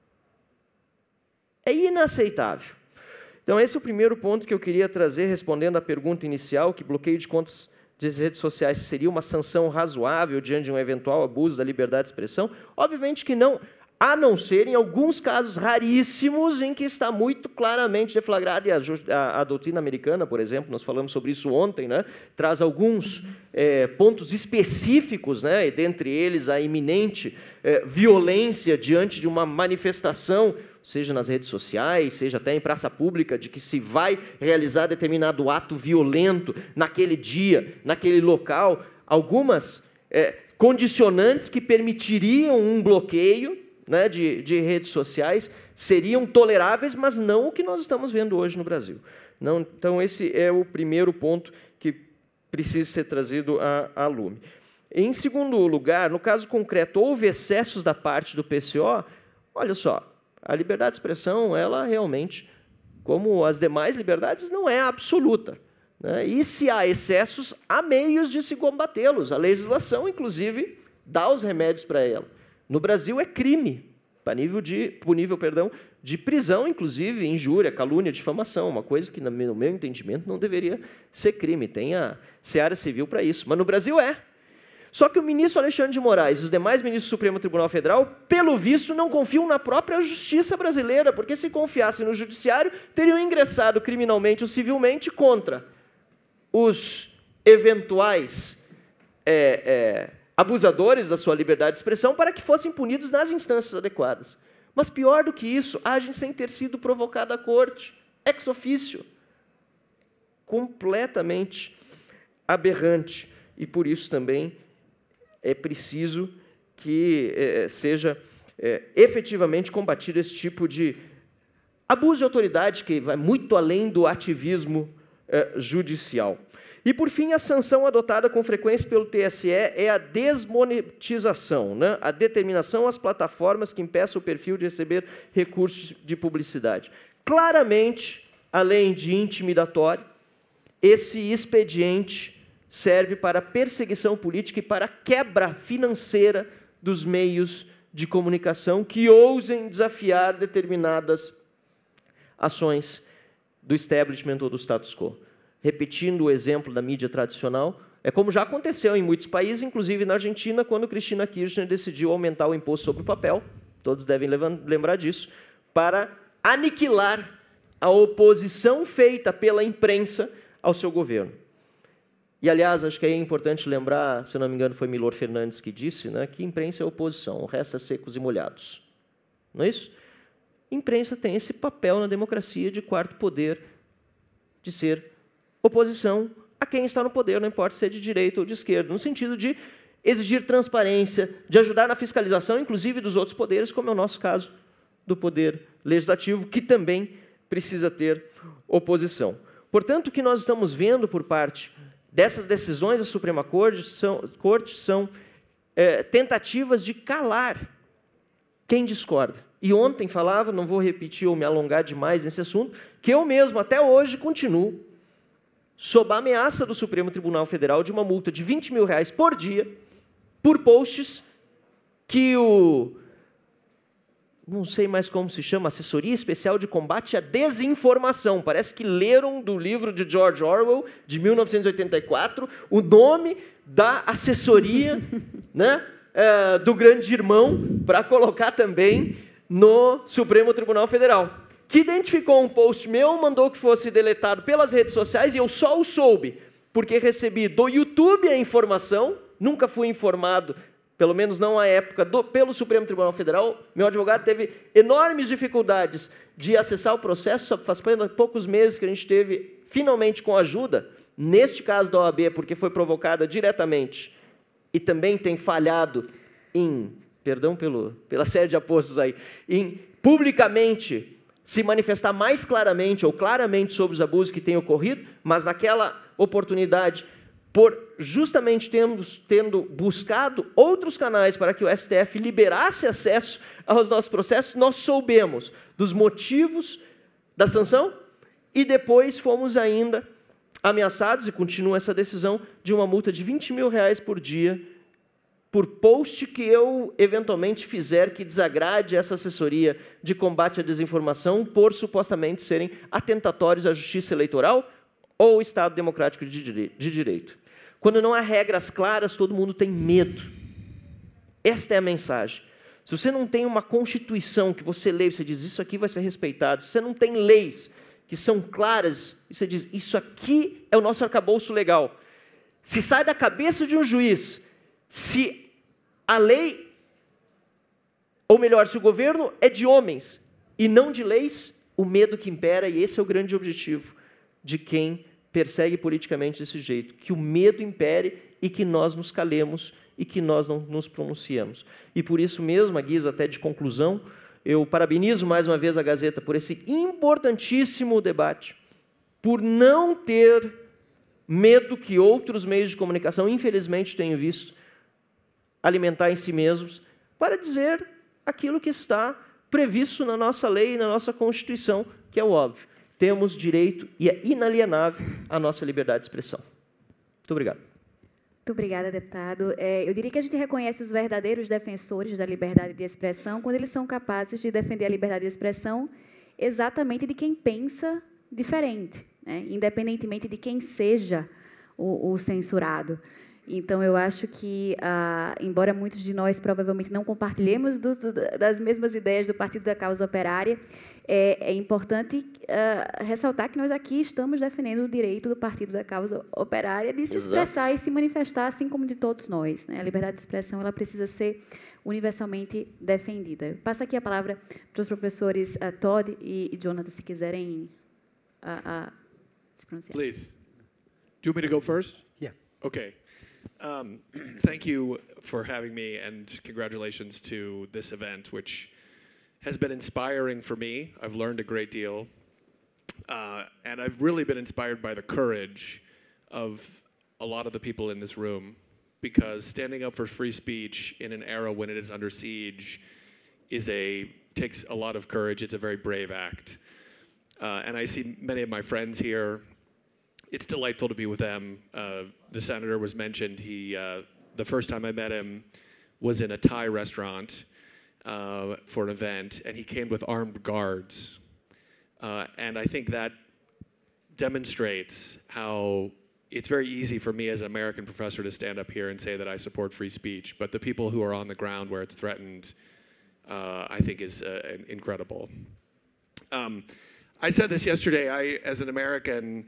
É inaceitável. Então, esse é o primeiro ponto que eu queria trazer, respondendo à pergunta inicial, que bloqueio de contas das redes sociais seria uma sanção razoável diante de um eventual abuso da liberdade de expressão? Obviamente que não, a não ser em alguns casos raríssimos em que está muito claramente deflagrado, e a, a, a doutrina americana, por exemplo, nós falamos sobre isso ontem, né, traz alguns é, pontos específicos, né, e dentre eles a iminente é, violência diante de uma manifestação, seja nas redes sociais, seja até em praça pública, de que se vai realizar determinado ato violento naquele dia, naquele local, algumas é, condicionantes que permitiriam um bloqueio, né, de, de redes sociais seriam toleráveis, mas não o que nós estamos vendo hoje no Brasil. Não, então, esse é o primeiro ponto que precisa ser trazido a, a lume. Em segundo lugar, no caso concreto, houve excessos da parte do P C O, olha só, a liberdade de expressão, ela realmente, como as demais liberdades, não é absoluta, né? E se há excessos, há meios de se combatê-los. A legislação, inclusive, dá os remédios para ela. No Brasil é crime, punível, de, punível perdão, de prisão, inclusive, injúria, calúnia, difamação, uma coisa que, no meu entendimento, não deveria ser crime. Tem a seara civil para isso, mas no Brasil é. Só que o ministro Alexandre de Moraes e os demais ministros do Supremo Tribunal Federal, pelo visto, não confiam na própria justiça brasileira, porque se confiassem no judiciário, teriam ingressado criminalmente ou civilmente contra os eventuais é, é, abusadores da sua liberdade de expressão para que fossem punidos nas instâncias adequadas. Mas pior do que isso, agem sem ter sido provocada a corte, ex officio. Completamente aberrante. E por isso também é preciso que é, seja é, efetivamente combatido esse tipo de abuso de autoridade que vai muito além do ativismo é, judicial. E, por fim, a sanção adotada com frequência pelo T S E é a desmonetização, né? A determinação às plataformas que impeçam o perfil de receber recursos de publicidade. Claramente, além de intimidatório, esse expediente serve para perseguição política e para quebra financeira dos meios de comunicação que ousem desafiar determinadas ações do establishment ou do status quo. Repetindo o exemplo da mídia tradicional, é como já aconteceu em muitos países, inclusive na Argentina, quando Cristina Kirchner decidiu aumentar o imposto sobre o papel, todos devem lembrar disso, para aniquilar a oposição feita pela imprensa ao seu governo. E, aliás, acho que é importante lembrar, se não me engano, foi Milor Fernandes que disse, né, que imprensa é oposição, o resto é secos e molhados. Não é isso? Imprensa tem esse papel na democracia de quarto poder, de ser oposição a quem está no poder, não importa se é de direita ou de esquerda, no sentido de exigir transparência, de ajudar na fiscalização, inclusive dos outros poderes, como é o nosso caso do Poder Legislativo, que também precisa ter oposição. Portanto, o que nós estamos vendo por parte dessas decisões da Suprema Corte são, Corte são é, tentativas de calar quem discorda. E ontem falava, não vou repetir ou me alongar demais nesse assunto, que eu mesmo, até hoje, continuo sob a ameaça do Supremo Tribunal Federal de uma multa de vinte mil reais por dia por posts que o, não sei mais como se chama, Assessoria Especial de Combate à Desinformação, parece que leram do livro de George Orwell, de mil novecentos e oitenta e quatro, o nome da assessoria né, é, do grande irmão, para colocar também no Supremo Tribunal Federal, que identificou um post meu, mandou que fosse deletado pelas redes sociais, e eu só o soube, porque recebi do YouTube a informação, nunca fui informado, pelo menos não à época, do, pelo Supremo Tribunal Federal. Meu advogado teve enormes dificuldades de acessar o processo, só faz poucos meses que a gente teve, finalmente com ajuda, neste caso da O A B, porque foi provocada diretamente, e também tem falhado em, perdão pelo, pela série de apostos aí, em publicamente se manifestar mais claramente ou claramente sobre os abusos que têm ocorrido, mas naquela oportunidade, por justamente termos, tendo buscado outros canais para que o S T F liberasse acesso aos nossos processos, nós soubemos dos motivos da sanção e depois fomos ainda ameaçados, e continua essa decisão, de uma multa de vinte mil reais por dia por post que eu eventualmente fizer que desagrade essa assessoria de combate à desinformação por supostamente serem atentatórios à justiça eleitoral ou Estado democrático de direito. Quando não há regras claras, todo mundo tem medo. Esta é a mensagem. Se você não tem uma Constituição que você lê e você diz, isso aqui vai ser respeitado, se você não tem leis que são claras, e você diz, isso aqui é o nosso arcabouço legal. Se sai da cabeça de um juiz, se a lei, ou melhor, se o governo é de homens e não de leis, o medo que impera, e esse é o grande objetivo de quem persegue politicamente desse jeito, que o medo impere e que nós nos calemos e que nós não nos pronunciamos. E por isso mesmo, a guisa até de conclusão, eu parabenizo mais uma vez a Gazeta por esse importantíssimo debate, por não ter medo que outros meios de comunicação, infelizmente, tenho visto, alimentar em si mesmos, para dizer aquilo que está previsto na nossa lei e na nossa Constituição, que é o óbvio. Temos direito, e é inalienável, à nossa liberdade de expressão. Muito obrigado. Muito obrigada, deputado. É, eu diria que a gente reconhece os verdadeiros defensores da liberdade de expressão quando eles são capazes de defender a liberdade de expressão exatamente de quem pensa diferente, né? Independentemente de quem seja o, o censurado. Então, eu acho que, ah, embora muitos de nós provavelmente não compartilhemos do, do, das mesmas ideias do Partido da Causa Operária, é, é importante ah, ressaltar que nós aqui estamos defendendo o direito do Partido da Causa Operária de se Exato. expressar e se manifestar, assim como de todos nós, né? A liberdade de expressão ela precisa ser universalmente defendida. Eu passo aqui a palavra para os professores uh, Todd e, e Jonathan, se quiserem uh, uh, se pronunciar. Please. Do you want me to go first? Yeah. Okay. Um, thank you for having me, and congratulations to this event, which has been inspiring for me. I've learned a great deal, uh, and I've really been inspired by the courage of a lot of the people in this room, because standing up for free speech in an era when it is under siege is a takes a lot of courage. It's a very brave act, uh, and I see many of my friends here. It's delightful to be with them. Uh, the senator was mentioned. He, uh, the first time I met him was in a Thai restaurant uh, for an event, and he came with armed guards. Uh, and I think that demonstrates how it's very easy for me as an American professor to stand up here and say that I support free speech, but the people who are on the ground where it's threatened, uh, I think is uh, incredible. Um, I said this yesterday. I, as an American,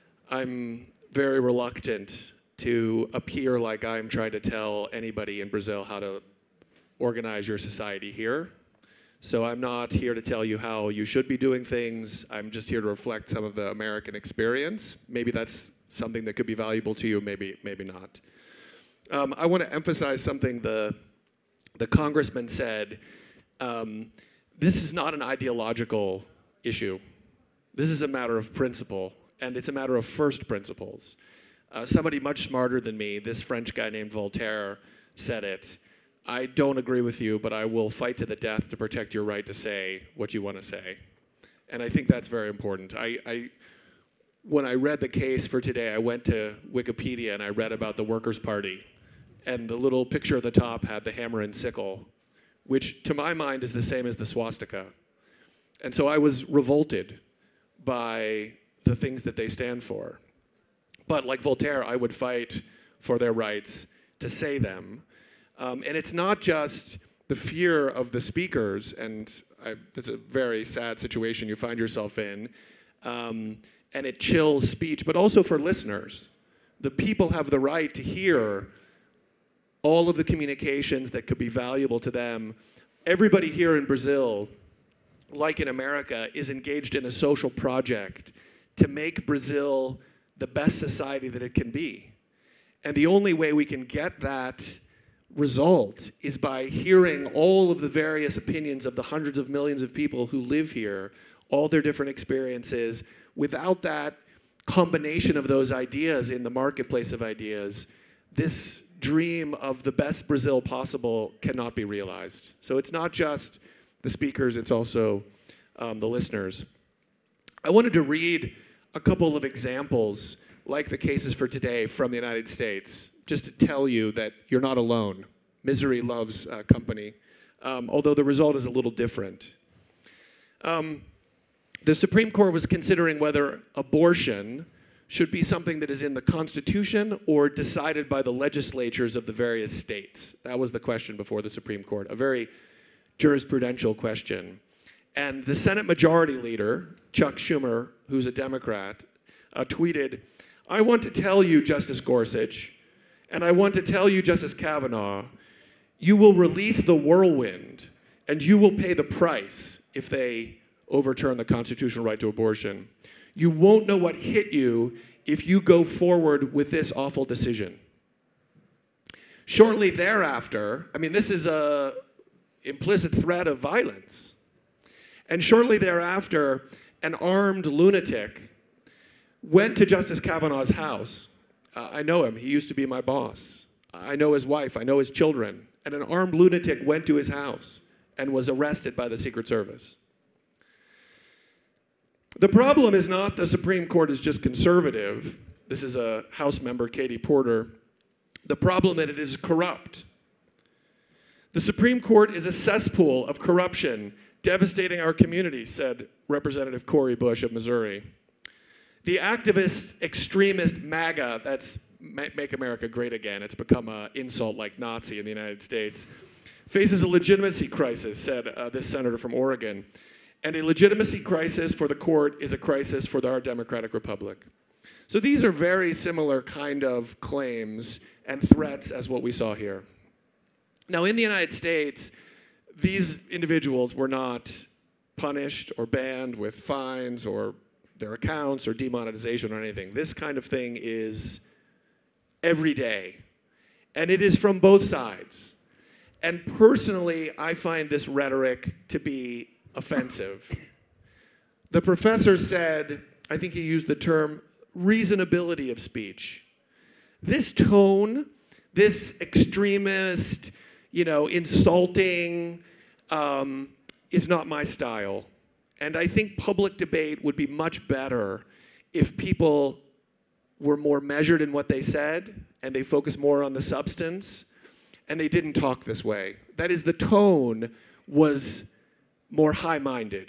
I'm very reluctant to appear like I'm trying to tell anybody in Brazil how to organize your society here. So I'm not here to tell you how you should be doing things. I'm just here to reflect some of the American experience. Maybe that's something that could be valuable to you, maybe, maybe not. Um, I want to emphasize something the, the congressman said. Um, this is not an ideological issue. This is a matter of principle. And it's a matter of first principles. Uh, somebody much smarter than me, this French guy named Voltaire, said it. I don't agree with you, but I will fight to the death to protect your right to say what you want to say. And I think that's very important. I, I, when I read the case for today, I went to Wikipedia and I read about the Workers' Party. And the little picture at the top had the hammer and sickle, which to my mind is the same as the swastika. And so I was revolted by the things that they stand for. But like Voltaire, I would fight for their rights to say them. Um, and it's not just the fear of the speakers, and I, it's a very sad situation you find yourself in, um, and it chills speech, but also for listeners. The people have the right to hear all of the communications that could be valuable to them. Everybody here in Brazil, like in America, is engaged in a social project to make Brazil the best society that it can be. And the only way we can get that result is by hearing all of the various opinions of the hundreds of millions of people who live here, all their different experiences. Without that combination of those ideas in the marketplace of ideas, this dream of the best Brazil possible cannot be realized. So it's not just the speakers, it's also um, the listeners. I wanted to read a couple of examples, like the cases for today from the United States, just to tell you that you're not alone. Misery loves uh, company, um, although the result is a little different. Um, the Supreme Court was considering whether abortion should be something that is in the Constitution or decided by the legislatures of the various states. That was the question before the Supreme Court, a very jurisprudential question. And the Senate Majority Leader, Chuck Schumer, who's a Democrat, uh, tweeted, "I want to tell you, Justice Gorsuch, and I want to tell you, Justice Kavanaugh, you will release the whirlwind, and you will pay the price if they overturn the constitutional right to abortion. You won't know what hit you if you go forward with this awful decision." Shortly thereafter, I mean, this is a implicit threat of violence. And shortly thereafter, an armed lunatic went to Justice Kavanaugh's house. Uh, I know him. He used to be my boss. I know his wife. I know his children. And an armed lunatic went to his house and was arrested by the Secret Service. The problem is not the Supreme Court is just conservative. This is a House member, Katie Porter. The problem is that it is corrupt. The Supreme Court is a cesspool of corruption, devastating our community, said Representative Cori Bush of Missouri. The activist, extremist MAGA, that's Make America Great Again, it's become an insult like Nazi in the United States, faces a legitimacy crisis, said uh, this senator from Oregon. And a legitimacy crisis for the court is a crisis for our democratic republic. So these are very similar kind of claims and threats as what we saw here. Now, in the United States, these individuals were not punished or banned with fines or their accounts or demonetization or anything. This kind of thing is every day. And it is from both sides. And personally, I find this rhetoric to be offensive. The professor said, I think he used the term, reasonability of speech. This tone, this extremist, you know, insulting, um, is not my style. And I think public debate would be much better if people were more measured in what they said and they focused more on the substance and they didn't talk this way. That is, the tone was more high-minded.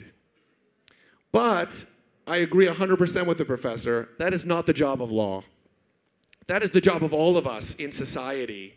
But I agree one hundred percent with the professor, that is not the job of law. That is the job of all of us in society,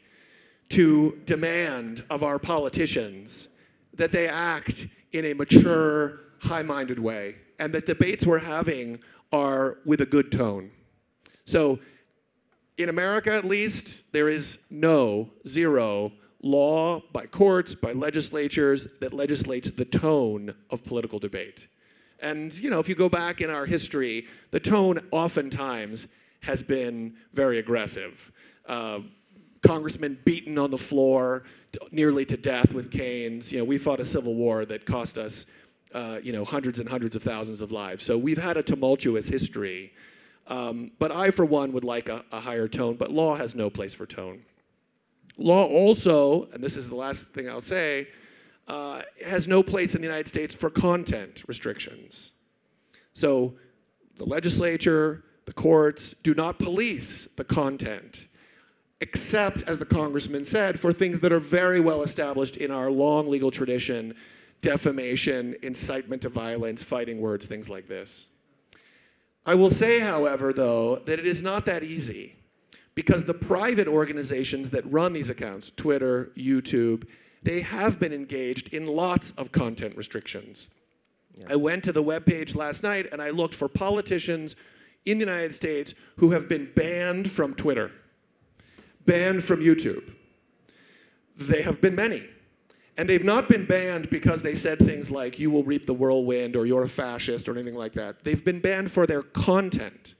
to demand of our politicians that they act in a mature, high-minded way, and that debates we're having are with a good tone. So in America, at least, there is no, zero, law by courts, by legislatures that legislates the tone of political debate. And, you know, if you go back in our history, the tone oftentimes has been very aggressive. Uh, congressmen beaten on the floor to, nearly to death with canes. You know, we fought a civil war that cost us, uh, you know, hundreds and hundreds of thousands of lives. So we've had a tumultuous history. Um, but I, for one, would like a, a higher tone, but law has no place for tone. Law also, and this is the last thing I'll say, uh, has no place in the United States for content restrictions. So the legislature, the courts do not police the content, except, as the congressman said, for things that are very well established in our long legal tradition: defamation, incitement to violence, fighting words, things like this. I will say, however, though, that it is not that easy, because the private organizations that run these accounts, Twitter, YouTube, they have been engaged in lots of content restrictions. Yeah. I went to the webpage last night and I looked for politicians in the United States who have been banned from Twitter, banned from YouTube. They have been many. And they've not been banned because they said things like, you will reap the whirlwind, or you're a fascist, or anything like that. They've been banned for their content.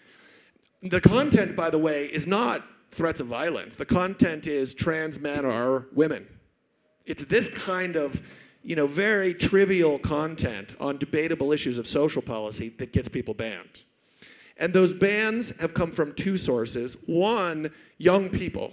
The content, by the way, is not threats of violence. The content is trans men are women. It's this kind of, you know, very trivial content on debatable issues of social policy that gets people banned. And those bans have come from two sources. One, young people.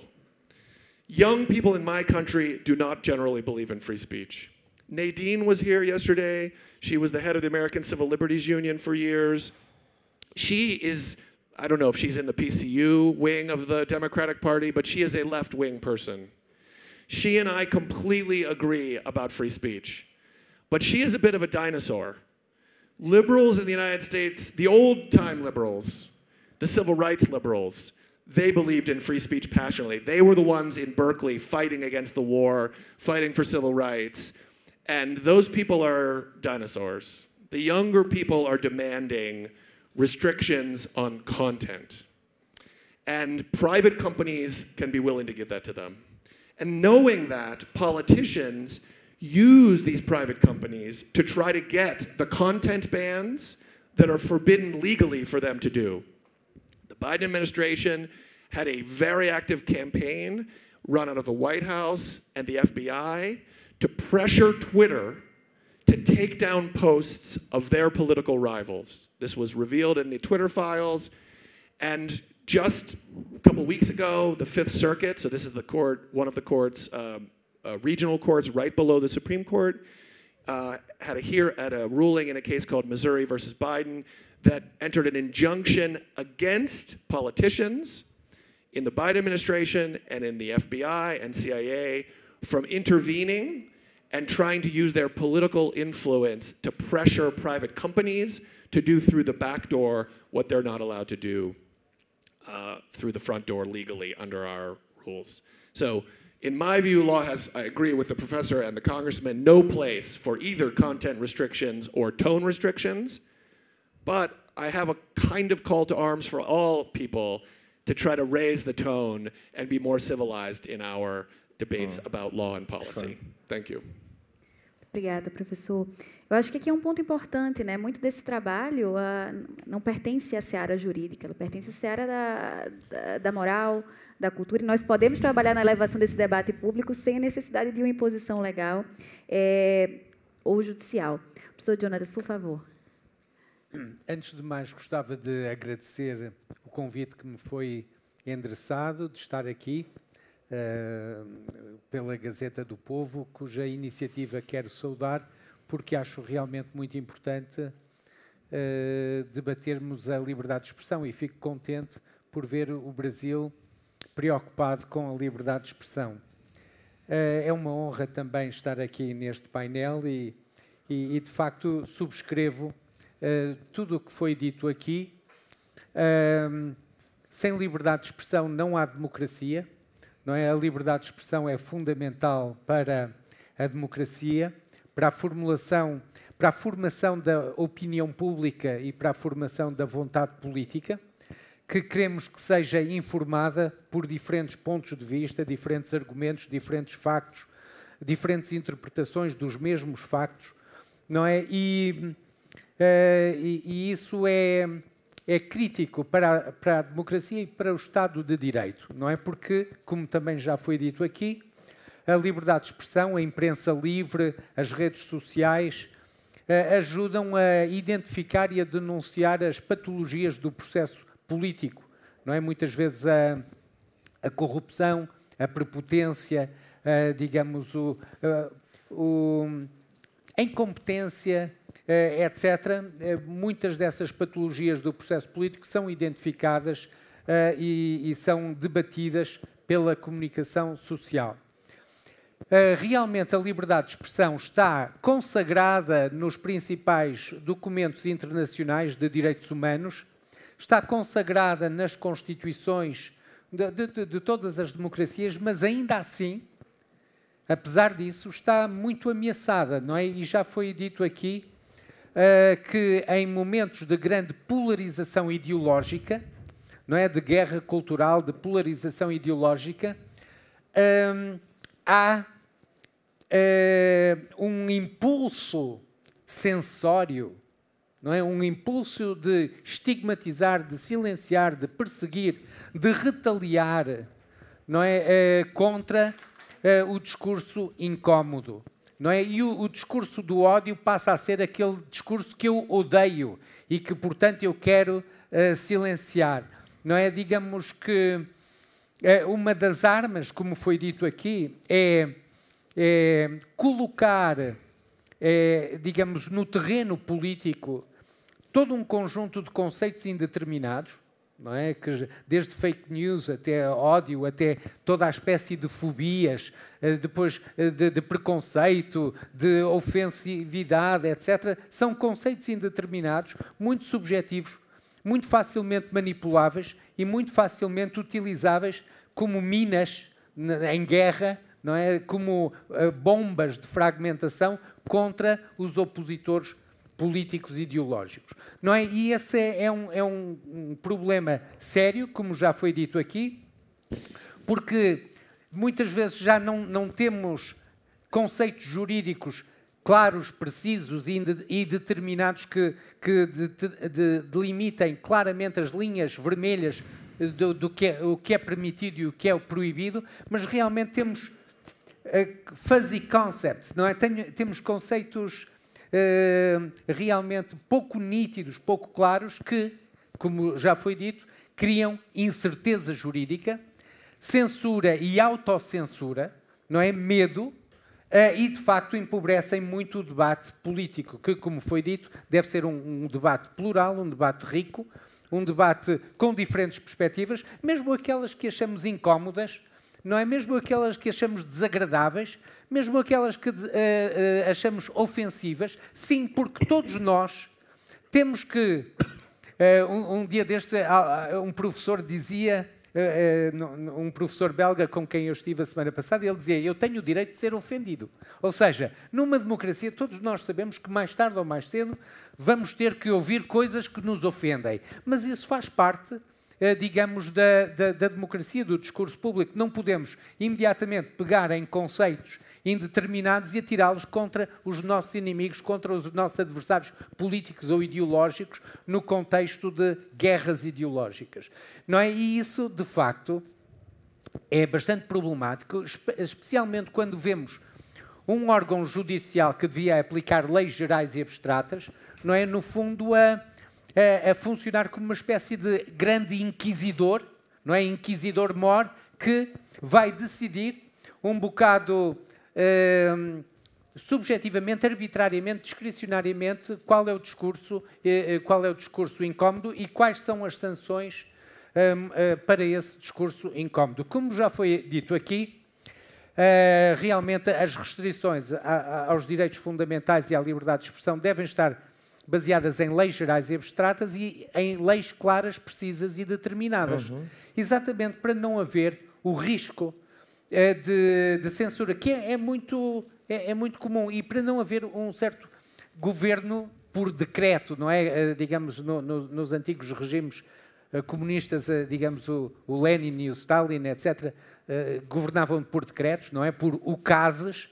Young people in my country do not generally believe in free speech. Nadine was here yesterday. She was the head of the American Civil Liberties Union for years. She is, I don't know if she's in the P C U wing of the Democratic Party, but she is a left-wing person. She and I completely agree about free speech. But she is a bit of a dinosaur. Liberals in the United States, the old-time liberals, The civil rights liberals, they believed in free speech passionately. They were the ones in Berkeley fighting against the war, fighting for civil rights. And those people are dinosaurs. The younger people are demanding restrictions on content. And private companies can be willing to give that to them. And knowing that, politicians use these private companies to try to get the content bans that are forbidden legally for them to do. The Biden administration had a very active campaign run out of the White House and the F B I to pressure Twitter to take down posts of their political rivals. This was revealed in the Twitter files. And just a couple weeks ago, the Fifth Circuit, so this is the court, one of the courts, um, uh, regional courts right below the Supreme Court, uh, had a hear at a ruling in a case called Missouri versus Biden that entered an injunction against politicians in the Biden administration and in the F B I and C I A from intervening and trying to use their political influence to pressure private companies to do through the back door what they're not allowed to do uh, through the front door legally under our rules. So in my view, law has, I agree with the professor and the congressman, no place for either content restrictions or tone restrictions. But I have a kind of call to arms for all people to try to raise the tone and be more civilized in our debates oh. about law and policy. Thank you. Obrigada, professor. Eu acho que aqui é um ponto importante, né? Muito desse trabalho uh, não pertence à seara jurídica, ela pertence à seara da, da, da moral, da cultura, e nós podemos trabalhar na elevação desse debate público sem a necessidade de uma imposição legal é, ou judicial. Professor Jonatas, por favor. Antes de mais, gostava de agradecer o convite que me foi endereçado, de estar aqui uh, pela Gazeta do Povo, cuja iniciativa quero saudar, porque acho realmente muito importante uh, debatermos a liberdade de expressão e fico contente por ver o Brasil preocupado com a liberdade de expressão. Uh, é uma honra também estar aqui neste painel e, e, e de facto, subscrevo Uh, tudo o que foi dito aqui. Uh, sem liberdade de expressão não há democracia, não é? A liberdade de expressão é fundamental para a democracia, para a formulação, para a formação da opinião pública e para a formação da vontade política, que queremos que seja informada por diferentes pontos de vista, diferentes argumentos, diferentes factos, diferentes interpretações dos mesmos factos, não é? E Uh, e, e isso é, é crítico para a, para a democracia e para o Estado de Direito, não é? Porque, como também já foi dito aqui, a liberdade de expressão, a imprensa livre, as redes sociais uh, ajudam a identificar e a denunciar as patologias do processo político, não é? Muitas vezes a, a corrupção, a prepotência, uh, digamos, o, uh, o, a incompetência, Uh, etcétera. Uh, muitas dessas patologias do processo político são identificadas uh, e, e são debatidas pela comunicação social. Uh, realmente a liberdade de expressão está consagrada nos principais documentos internacionais de direitos humanos, está consagrada nas constituições de, de, de todas as democracias, mas ainda assim, apesar disso, está muito ameaçada, não é? E já foi dito aqui Uh, que em momentos de grande polarização ideológica, não é, de guerra cultural, de polarização ideológica, um, há uh, um impulso censório, não é, um impulso de estigmatizar, de silenciar, de perseguir, de retaliar, não é, uh, contra uh, o discurso incómodo. Não é? E o, o discurso do ódio passa a ser aquele discurso que eu odeio e que, portanto, eu quero uh, silenciar. Não é? Digamos que uh, uma das armas, como foi dito aqui, é, é colocar, é, digamos, no terreno político todo um conjunto de conceitos indeterminados, não é? Que desde fake news até ódio, até toda a espécie de fobias, depois de, de preconceito, de ofensividade, etcétera, são conceitos indeterminados, muito subjetivos, muito facilmente manipuláveis e muito facilmente utilizáveis como minas em guerra, não é? Como uh, bombas de fragmentação contra os opositores políticos e ideológicos. Não é? E esse é, é, um, é um, um problema sério, como já foi dito aqui, porque muitas vezes já não, não temos conceitos jurídicos claros, precisos e, de, e determinados que, que de, de, de, delimitem claramente as linhas vermelhas do, do que é, o que é permitido e o que é proibido, mas realmente temos uh, fuzzy concepts, não é? Tenho, temos conceitos uh, realmente pouco nítidos, pouco claros, que, como já foi dito, criam incerteza jurídica, censura e autocensura, não é? Medo, uh, e de facto empobrecem muito o debate político, que, como foi dito, deve ser um, um debate plural, um debate rico, um debate com diferentes perspectivas, mesmo aquelas que achamos incómodas, não é? Mesmo aquelas que achamos desagradáveis, mesmo aquelas que uh, uh, achamos ofensivas, sim, porque todos nós temos que... Uh, um, um dia destes, uh, um professor dizia, uh, uh, um professor belga com quem eu estive a semana passada, ele dizia, eu tenho o direito de ser ofendido. Ou seja, numa democracia, todos nós sabemos que mais tarde ou mais cedo vamos ter que ouvir coisas que nos ofendem. Mas isso faz parte, digamos, da, da, da democracia, do discurso público. Não podemos imediatamente pegar em conceitos indeterminados e atirá-los contra os nossos inimigos, contra os nossos adversários políticos ou ideológicos, no contexto de guerras ideológicas. Não é? E isso, de facto, é bastante problemático, especialmente quando vemos um órgão judicial que devia aplicar leis gerais e abstratas, não é? No fundo, a, a, a funcionar como uma espécie de grande inquisidor, não é? Inquisidor-mor, que vai decidir um bocado eh, subjetivamente, arbitrariamente, discricionariamente, qual é o discurso, eh, qual é o discurso incómodo e quais são as sanções eh, eh, para esse discurso incómodo. Como já foi dito aqui, Uh, realmente as restrições a, a, aos direitos fundamentais e à liberdade de expressão devem estar baseadas em leis gerais e abstratas e em leis claras, precisas e determinadas. Uhum. Exatamente para não haver o risco uh, de, de censura, que é, é, muito, é, é muito comum, e para não haver um certo governo por decreto, não é? Uh, digamos, no, no, nos antigos regimes uh, comunistas, uh, digamos, o, o Lenin e o Stalin, etcétera, Uh, governavam por decretos, não é? Por ucases, uh,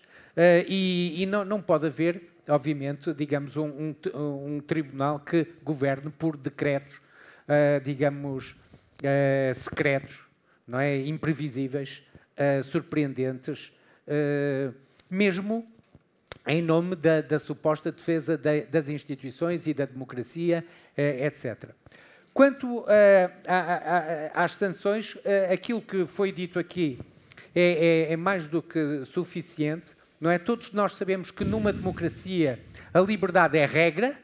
e, e não, não pode haver, obviamente, digamos, um, um, um tribunal que governe por decretos, uh, digamos, uh, secretos, não é? Imprevisíveis, uh, surpreendentes, uh, mesmo em nome da, da suposta defesa de, das instituições e da democracia, uh, etcétera. Quanto uh, a, a, a, às sanções, uh, aquilo que foi dito aqui é, é, é mais do que suficiente, não é? Todos nós sabemos que numa democracia a liberdade é regra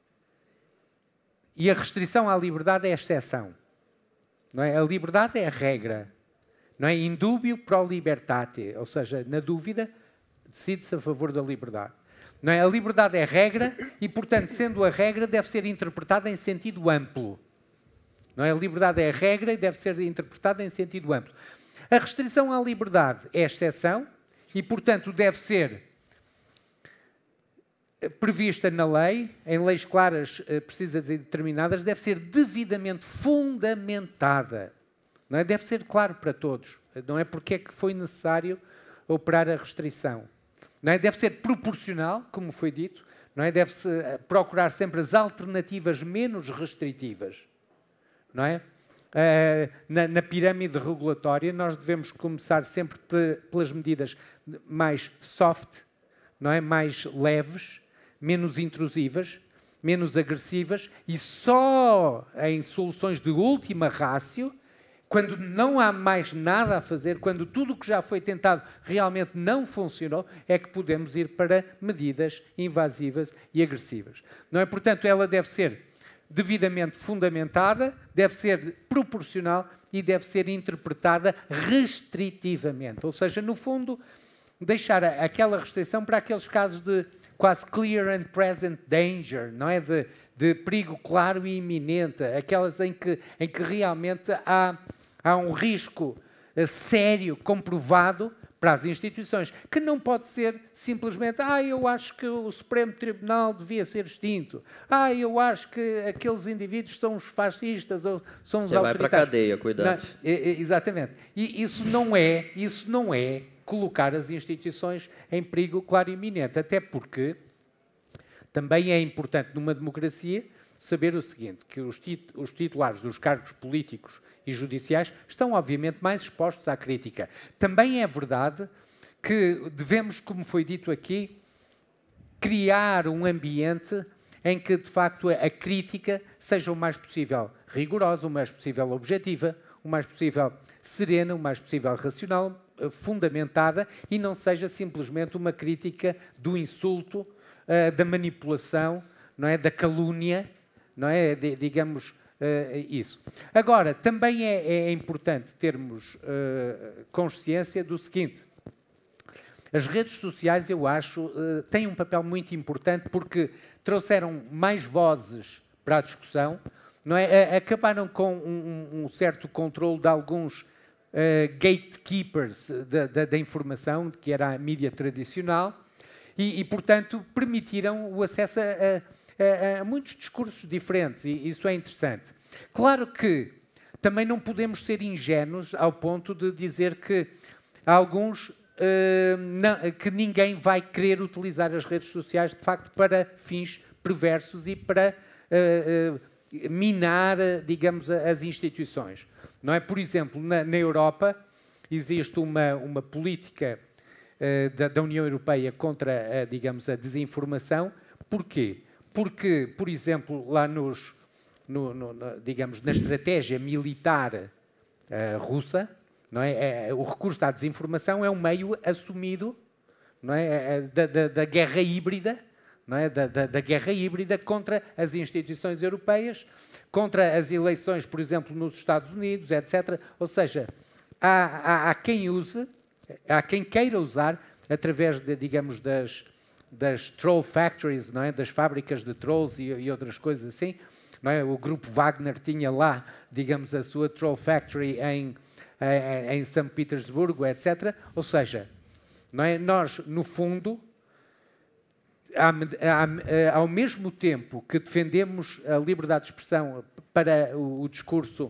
e a restrição à liberdade é exceção. Não é? A liberdade é a regra, não é? In dubio pro libertate, ou seja, na dúvida decide-se a favor da liberdade. Não é? A liberdade é regra e, portanto, sendo a regra, deve ser interpretada em sentido amplo. Não é? A liberdade é a regra e deve ser interpretada em sentido amplo. A restrição à liberdade é exceção e, portanto, deve ser prevista na lei, em leis claras, precisas e determinadas, deve ser devidamente fundamentada. Não é? Deve ser claro para todos. Não é porque é que foi necessário operar a restrição. Não é? Deve ser proporcional, como foi dito. Não é? Deve-se procurar sempre as alternativas menos restritivas. Não é? Uh, na, na pirâmide regulatória, nós devemos começar sempre pelas medidas mais soft, não é? Mais leves, menos intrusivas, menos agressivas, e só em soluções de última rácio, quando não há mais nada a fazer, quando tudo o que já foi tentado realmente não funcionou, é que podemos ir para medidas invasivas e agressivas. Não é? Portanto, ela deve ser devidamente fundamentada, deve ser proporcional e deve ser interpretada restritivamente. Ou seja, no fundo, deixar aquela restrição para aqueles casos de quase clear and present danger, não é? De, de perigo claro e iminente, aquelas em que, em que realmente há, há um risco uh, sério, comprovado, para as instituições, que não pode ser simplesmente, ah, eu acho que o Supremo Tribunal devia ser extinto, ah, eu acho que aqueles indivíduos são os fascistas ou são os Você autoritários. vai para a cadeia, cuidado. Não, é, é, exatamente. E isso não é, isso não é colocar as instituições em perigo claro e iminente, até porque também é importante numa democracia saber o seguinte, que os, tit os titulares dos cargos políticos e judiciais estão, obviamente, mais expostos à crítica. Também é verdade que devemos, como foi dito aqui, criar um ambiente em que, de facto, a crítica seja o mais possível rigorosa, o mais possível objetiva, o mais possível serena, o mais possível racional, fundamentada, e não seja simplesmente uma crítica do insulto, uh, da manipulação, não é, da calúnia, não é, de, digamos, uh, isso. Agora, também é, é importante termos uh, consciência do seguinte, as redes sociais, eu acho, uh, têm um papel muito importante porque trouxeram mais vozes para a discussão, não é? Acabaram com um, um certo controle de alguns uh, gatekeepers da, da, da informação, que era a mídia tradicional, e, e, portanto, permitiram o acesso a, a, a muitos discursos diferentes, e isso é interessante. Claro que também não podemos ser ingênuos ao ponto de dizer que alguns, uh, não, que ninguém vai querer utilizar as redes sociais, de facto, para fins perversos e para uh, uh, minar, digamos, as instituições. Não é? Por exemplo, na, na Europa existe uma, uma política uh, da, da União Europeia contra, a, digamos, a desinformação. Porquê? Porque, por exemplo, lá nos, no, no, no, digamos, na estratégia militar uh, russa, não é? É, o recurso à desinformação é um meio assumido, não é? da, da, da guerra híbrida, não é? Da, da, da guerra híbrida contra as instituições europeias, contra as eleições, por exemplo, nos Estados Unidos, etcétera. Ou seja, há, há, há quem use, há quem queira usar, através, de, digamos, das, das troll factories, não é? Das fábricas de trolls e, e outras coisas assim. Não é? O grupo Wagner tinha lá, digamos, a sua troll factory em, em, em São Petersburgo, etcétera. Ou seja, não é? Nós, no fundo, ao mesmo tempo que defendemos a liberdade de expressão para o discurso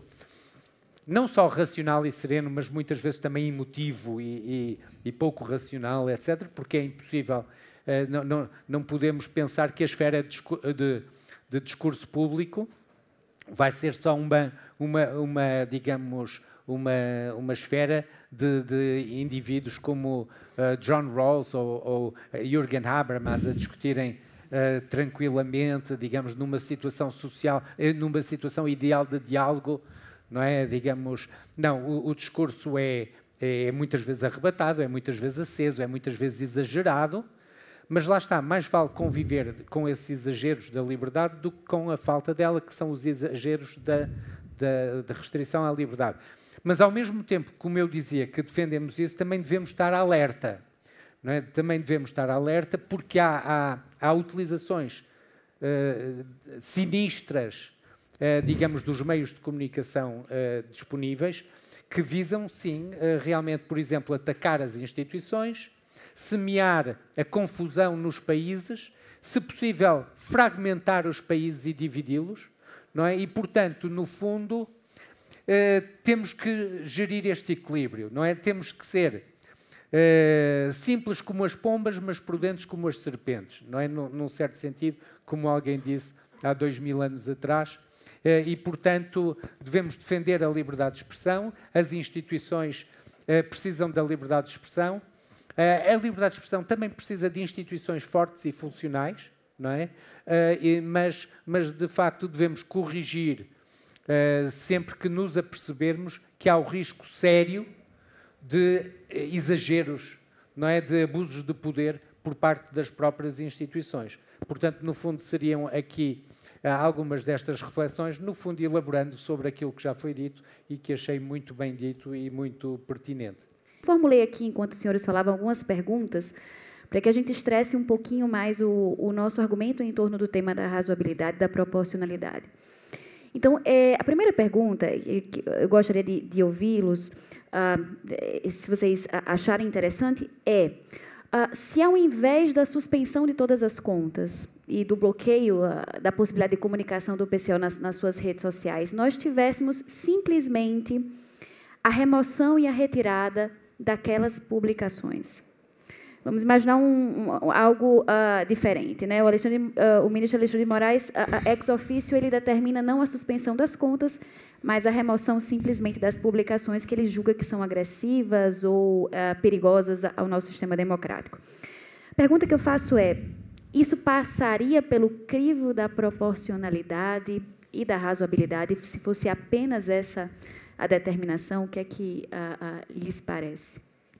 não só racional e sereno, mas muitas vezes também emotivo e, e, e pouco racional, etcétera, porque é impossível, não, não, não podemos pensar que a esfera de, de, de discurso público vai ser só uma, uma, uma digamos, uma, uma esfera de, de indivíduos como uh, John Rawls ou, ou Jürgen Habermas a discutirem uh, tranquilamente, digamos, numa situação social, numa situação ideal de diálogo, não é? Digamos, não, o, o discurso é, é muitas vezes arrebatado, é muitas vezes aceso, é muitas vezes exagerado, mas lá está, mais vale conviver com esses exageros da liberdade do que com a falta dela, que são os exageros da, da, da restrição à liberdade. Mas, ao mesmo tempo, como eu dizia, que defendemos isso, também devemos estar alerta. Não é? Também devemos estar alerta porque há, há, há utilizações uh, sinistras, uh, digamos, dos meios de comunicação uh, disponíveis, que visam, sim, uh, realmente, por exemplo, atacar as instituições, semear a confusão nos países, se possível, fragmentar os países e dividi-los, não é? E, portanto, no fundo, Uh, temos que gerir este equilíbrio, não é? Temos que ser uh, simples como as pombas, mas prudentes como as serpentes, não é? Num, num certo sentido, como alguém disse há dois mil anos atrás, uh, e, portanto, devemos defender a liberdade de expressão, as instituições uh, precisam da liberdade de expressão, uh, a liberdade de expressão também precisa de instituições fortes e funcionais, não é? Uh, e, mas, mas, de facto, devemos corrigir Uh, sempre que nos apercebermos que há o risco sério de uh, exageros, não é? De abusos de poder por parte das próprias instituições. Portanto, no fundo, seriam aqui uh, algumas destas reflexões, no fundo, elaborando sobre aquilo que já foi dito e que achei muito bem dito e muito pertinente. Formulei aqui, enquanto os senhores falavam, algumas perguntas, para que a gente estresse um pouquinho mais o, o nosso argumento em torno do tema da razoabilidade, da proporcionalidade. Então, é, a primeira pergunta, que eu gostaria de, de ouvi-los, ah, se vocês acharem interessante, é ah, se ao invés da suspensão de todas as contas e do bloqueio ah, da possibilidade de comunicação do P C O nas, nas suas redes sociais, nós tivéssemos simplesmente a remoção e a retirada daquelas publicações. Vamos imaginar um, um, algo uh, diferente, né? O, Alexandre, uh, o ministro Alexandre de Moraes, uh, uh, ex officio, ele determina não a suspensão das contas, mas a remoção simplesmente das publicações que ele julga que são agressivas ou uh, perigosas ao nosso sistema democrático. A pergunta que eu faço é, isso passaria pelo crivo da proporcionalidade e da razoabilidade, se fosse apenas essa a determinação? O que é que uh, uh, lhes parece?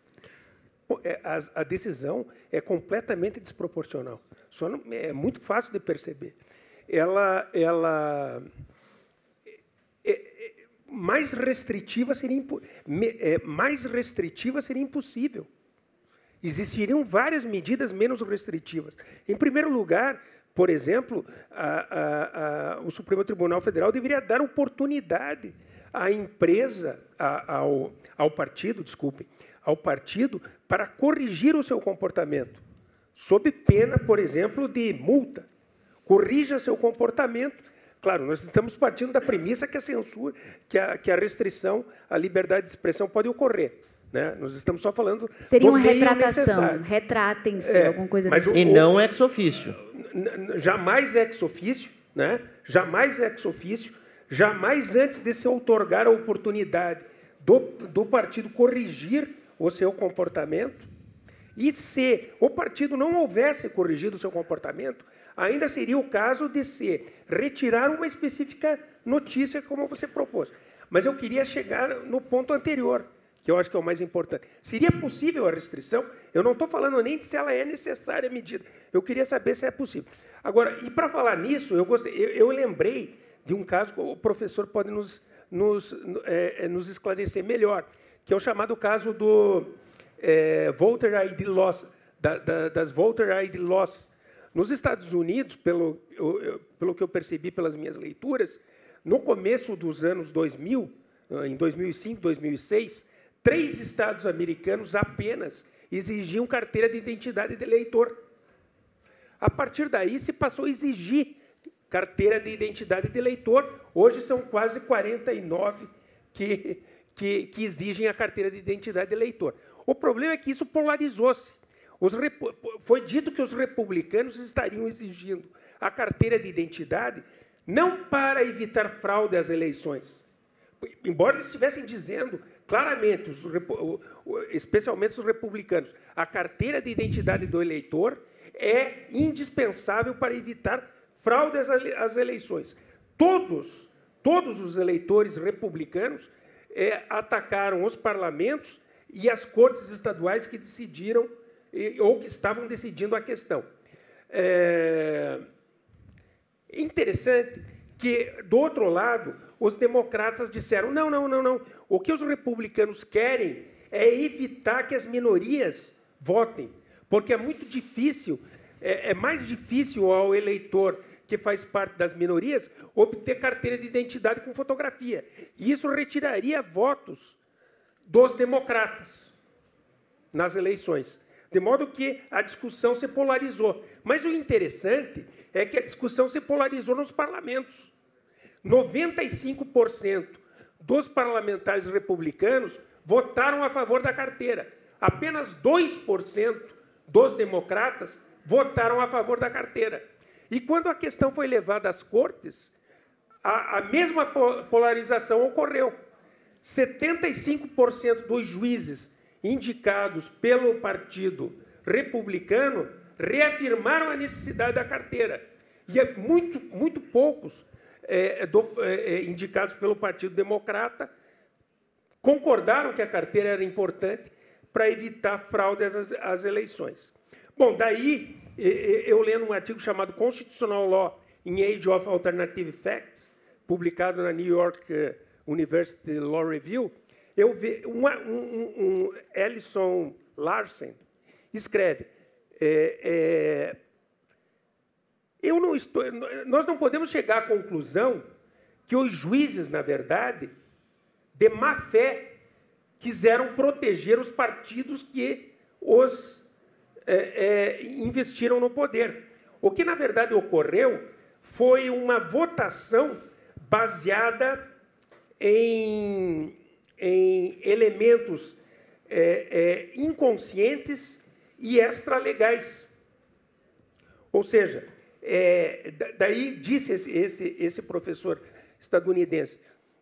A, a decisão é completamente desproporcional. Só não, é muito fácil de perceber. Ela, ela é, é, mais restritiva seria impo, é, mais restritiva seria impossível. Existiriam várias medidas menos restritivas. Em primeiro lugar, por exemplo, a, a, a, o Supremo Tribunal Federal deveria dar oportunidade à empresa, a, ao, ao partido, desculpem, ao partido para corrigir o seu comportamento, sob pena, por exemplo, de multa. Corrija seu comportamento. Claro, nós estamos partindo da premissa que a censura, que a, que a restrição à liberdade de expressão pode ocorrer. Né? Nós estamos só falando seria uma retratação, retratem-se, é, alguma coisa assim. E não ex officio. Jamais ex officio, né? Jamais ex officio, jamais antes de se outorgar a oportunidade do, do partido corrigir o seu comportamento. E se o partido não houvesse corrigido o seu comportamento, ainda seria o caso de se retirar uma específica notícia, como você propôs. Mas eu queria chegar no ponto anterior, que eu acho que é o mais importante. Seria possível a restrição? Eu não estou falando nem de se ela é necessária a medida. Eu queria saber se é possível. Agora, e para falar nisso, eu, gostei, eu, eu lembrei de um caso que o professor pode nos, nos, é, nos esclarecer melhor, que é o chamado caso do é, Voter I D Loss, da, da, das Voter I D Loss. Nos Estados Unidos, pelo, eu, eu, pelo que eu percebi pelas minhas leituras, no começo dos anos dois mil, em dois mil e cinco, dois mil e seis, três estados americanos apenas exigiam carteira de identidade de eleitor. A partir daí, se passou a exigir carteira de identidade de eleitor. Hoje são quase quarenta e nove que... Que, que exigem a carteira de identidade de eleitor. O problema é que isso polarizou-se. Foi dito que os republicanos estariam exigindo a carteira de identidade não para evitar fraude às eleições. Embora eles estivessem dizendo claramente, os, especialmente os republicanos, a carteira de identidade do eleitor é indispensável para evitar fraude às eleições. Todos, todos os eleitores republicanos É, atacaram os parlamentos e as cortes estaduais que decidiram e, ou que estavam decidindo a questão. É interessante que, do outro lado, os democratas disseram, não, não, não, não, o que os republicanos querem é evitar que as minorias votem, porque é muito difícil, é, é mais difícil ao eleitor que faz parte das minorias, obter carteira de identidade com fotografia. E isso retiraria votos dos democratas nas eleições. De modo que a discussão se polarizou. Mas o interessante é que a discussão se polarizou nos parlamentos. noventa e cinco por cento dos parlamentares republicanos votaram a favor da carteira. Apenas dois por cento dos democratas votaram a favor da carteira. E quando a questão foi levada às cortes, a, a mesma polarização ocorreu. setenta e cinco por cento dos juízes indicados pelo Partido Republicano reafirmaram a necessidade da carteira. E é muito, muito poucos é, do, é, indicados pelo Partido Democrata concordaram que a carteira era importante para evitar fraude às, às eleições. Bom, daí, eu lendo um artigo chamado Constitutional Law in Age of Alternative Facts, publicado na New York University Law Review, eu vi uma, um, um, Ellison Larsen escreve, É, é, eu não estou, nós não podemos chegar à conclusão que os juízes, na verdade, de má fé, quiseram proteger os partidos que os é, é, investiram no poder. O que, na verdade, ocorreu foi uma votação baseada em, em elementos é, é, inconscientes e extralegais. Ou seja, é, daí disse esse, esse, esse professor estadunidense,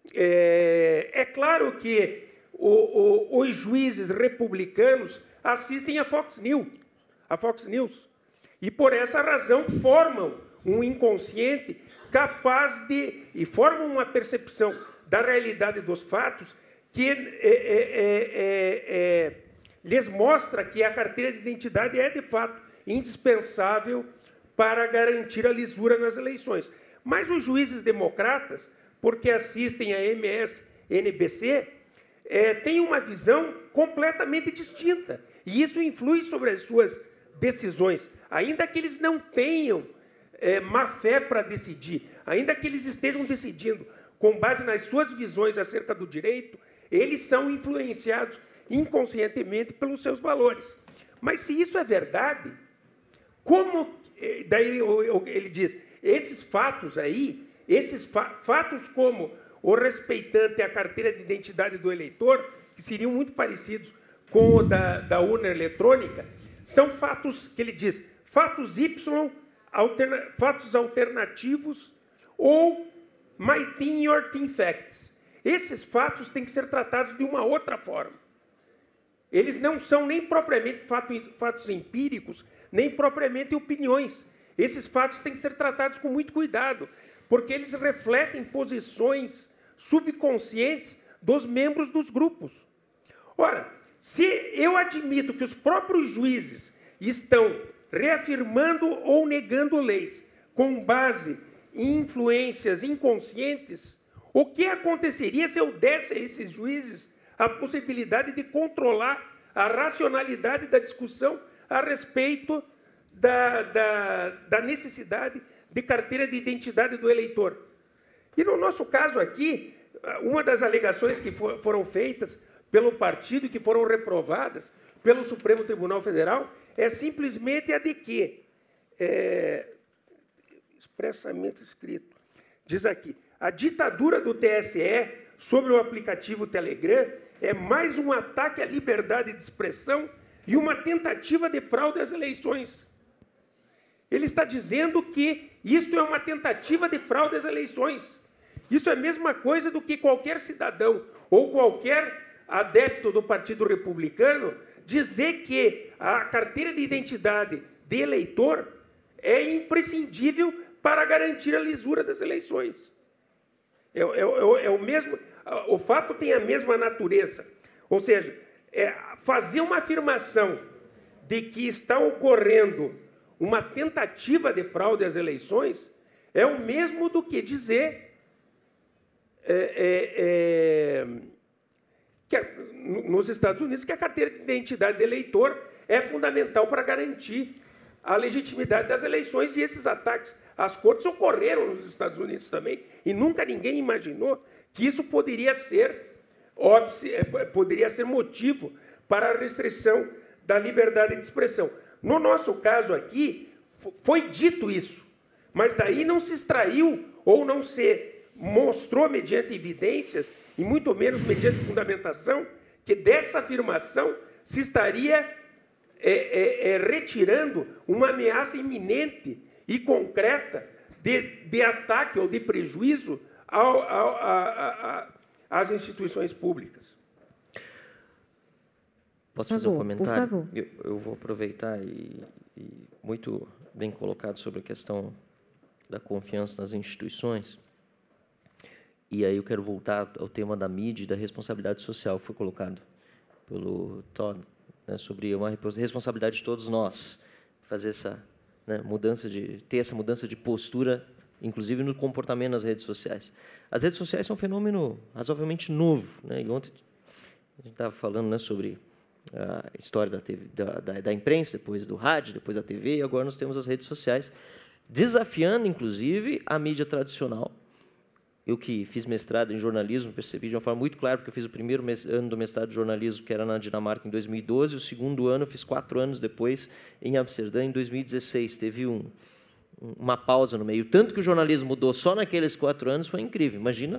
é, é claro que o, o, os juízes republicanos assistem a Fox News, a Fox News, e por essa razão formam um inconsciente capaz de, e formam uma percepção da realidade dos fatos que é, é, é, é, lhes mostra que a carteira de identidade é, de fato, indispensável para garantir a lisura nas eleições. Mas os juízes democratas, porque assistem a M S N B C, é, têm uma visão completamente distinta. E isso influi sobre as suas decisões. Ainda que eles não tenham é, má fé para decidir, ainda que eles estejam decidindo com base nas suas visões acerca do direito, eles são influenciados inconscientemente pelos seus valores. Mas se isso é verdade, como... Daí ele diz, esses fatos aí, esses fa fatos como o respeitante à carteira de identidade do eleitor, que seriam muito parecidos com o da, da urna eletrônica, são fatos, que ele diz, fatos Y, alterna fatos alternativos ou my team, your team facts. Esses fatos têm que ser tratados de uma outra forma. Eles não são nem propriamente fatos, fatos empíricos, nem propriamente opiniões. Esses fatos têm que ser tratados com muito cuidado, porque eles refletem posições subconscientes dos membros dos grupos. Ora, se eu admito que os próprios juízes estão reafirmando ou negando leis com base em influências inconscientes, o que aconteceria se eu desse a esses juízes a possibilidade de controlar a racionalidade da discussão a respeito da, da, da necessidade de carteira de identidade do eleitor? E no nosso caso aqui, uma das alegações que for, foram feitas pelo partido e que foram reprovadas pelo Supremo Tribunal Federal é simplesmente a de que, é, expressamente escrito, diz aqui, a ditadura do T S E sobre o aplicativo Telegram é mais um ataque à liberdade de expressão e uma tentativa de fraude às eleições. Ele está dizendo que isto é uma tentativa de fraude às eleições. Isso é a mesma coisa do que qualquer cidadão ou qualquer adepto do Partido Republicano dizer que a carteira de identidade de eleitor é imprescindível para garantir a lisura das eleições. É, é, é, é o mesmo, o fato tem a mesma natureza. Ou seja, é fazer uma afirmação de que está ocorrendo uma tentativa de fraude às eleições é o mesmo do que dizer é, é, é, que nos Estados Unidos que a carteira de identidade de eleitor é fundamental para garantir a legitimidade das eleições, e esses ataques às cortes ocorreram nos Estados Unidos também, e nunca ninguém imaginou que isso poderia ser, óbice, poderia ser motivo para a restrição da liberdade de expressão. No nosso caso aqui, foi dito isso, mas daí não se extraiu ou não se mostrou mediante evidências, e muito menos mediante fundamentação, que dessa afirmação se estaria é, é, é, retirando uma ameaça iminente e concreta de, de ataque ou de prejuízo ao, ao, a, a, a, às instituições públicas. Posso fazer um comentário? Por favor. Eu, eu vou aproveitar e, e muito bem colocado sobre a questão da confiança nas instituições. E aí eu quero voltar ao tema da mídia e da responsabilidade social que foi colocado pelo Todd, né, sobre uma responsabilidade de todos nós fazer essa, né, mudança de ter essa mudança de postura, inclusive no comportamento nas redes sociais. As redes sociais são um fenômeno razoavelmente novo, né? E ontem a gente estava falando, né, sobre a história da, T V, da, da, da imprensa, depois do rádio, depois da T V, e agora nós temos as redes sociais, desafiando, inclusive, a mídia tradicional. Eu que fiz mestrado em jornalismo, percebi de uma forma muito clara, porque eu fiz o primeiro ano do mestrado de jornalismo, que era na Dinamarca, em dois mil e doze, e o segundo ano eu fiz quatro anos depois, em Amsterdã, em dois mil e dezesseis. Teve um, uma pausa no meio. Tanto que o jornalismo mudou só naqueles quatro anos, foi incrível. Imagina,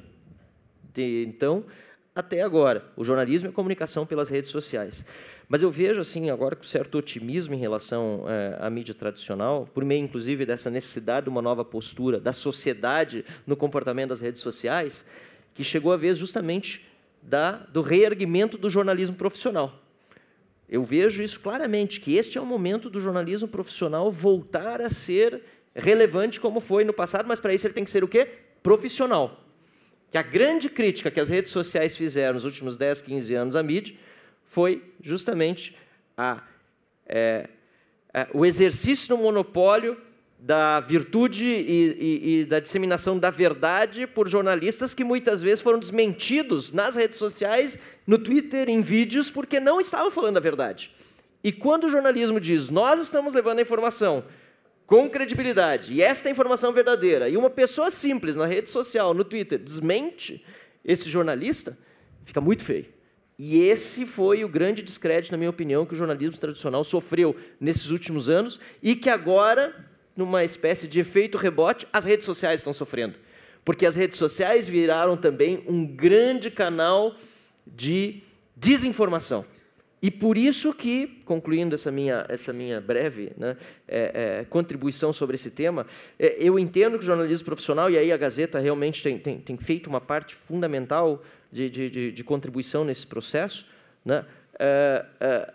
de, então, até agora. O jornalismo e a comunicação pelas redes sociais. Mas eu vejo, assim, agora com certo otimismo em relação é, à mídia tradicional, por meio, inclusive, dessa necessidade de uma nova postura da sociedade no comportamento das redes sociais, que chegou a vez justamente da, do reerguimento do jornalismo profissional. Eu vejo isso claramente, que este é o momento do jornalismo profissional voltar a ser relevante como foi no passado, mas para isso ele tem que ser o quê? Profissional. Que a grande crítica que as redes sociais fizeram nos últimos dez, quinze anos à mídia foi justamente a, é, é, o exercício do monopólio da virtude e, e, e da disseminação da verdade por jornalistas que muitas vezes foram desmentidos nas redes sociais, no Twitter, em vídeos, porque não estavam falando a verdade. E quando o jornalismo diz, nós estamos levando a informação com credibilidade, e esta é a informação verdadeira, e uma pessoa simples na rede social, no Twitter, desmente esse jornalista, fica muito feio. E esse foi o grande descrédito, na minha opinião, que o jornalismo tradicional sofreu nesses últimos anos e que agora, numa espécie de efeito rebote, as redes sociais estão sofrendo. Porque as redes sociais viraram também um grande canal de desinformação. E por isso que, concluindo essa minha, essa minha breve né, é, é, contribuição sobre esse tema, é, eu entendo que o jornalismo profissional, e aí a Gazeta realmente tem, tem, tem feito uma parte fundamental de, de, de, de contribuição nesse processo, né, é, é,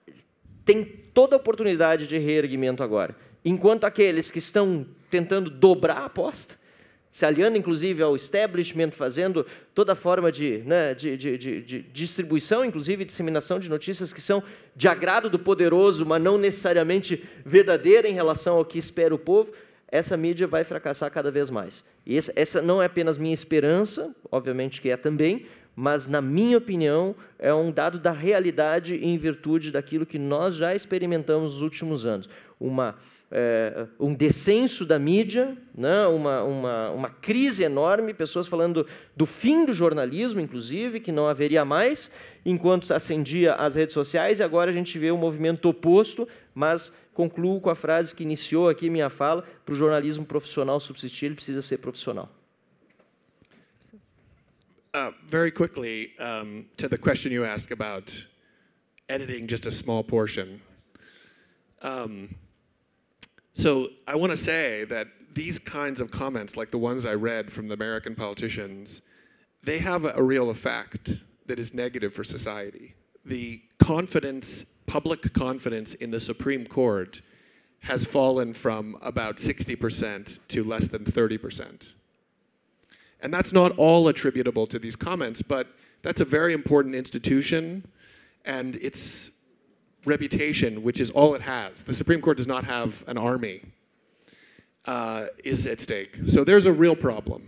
tem toda a oportunidade de reerguimento agora. Enquanto aqueles que estão tentando dobrar a aposta, se aliando, inclusive, ao establishment, fazendo toda forma de, né, de, de, de, de distribuição, inclusive disseminação de notícias que são de agrado do poderoso, mas não necessariamente verdadeira em relação ao que espera o povo, essa mídia vai fracassar cada vez mais. E essa, essa não é apenas minha esperança, obviamente que é também, mas, na minha opinião, é um dado da realidade em virtude daquilo que nós já experimentamos nos últimos anos. Uma... É, um descenso da mídia, né, uma, uma, uma crise enorme, pessoas falando do fim do jornalismo, inclusive, que não haveria mais, enquanto ascendia as redes sociais, e agora a gente vê o movimento oposto, mas concluo com a frase que iniciou aqui minha fala, para o jornalismo profissional subsistir, ele precisa ser profissional. Uh, very quickly, um, to the question you asked about editing just a small portion. Um, So I want to say that these kinds of comments, like the ones I read from the American politicians, they have a real effect that is negative for society. The confidence, public confidence in the Supreme Court has fallen from about sixty percent to less than thirty percent. And that's not all attributable to these comments, but that's a very important institution, and it's reputation, which is all it has. The Supreme Court does not have an army, uh, is at stake. So there's a real problem.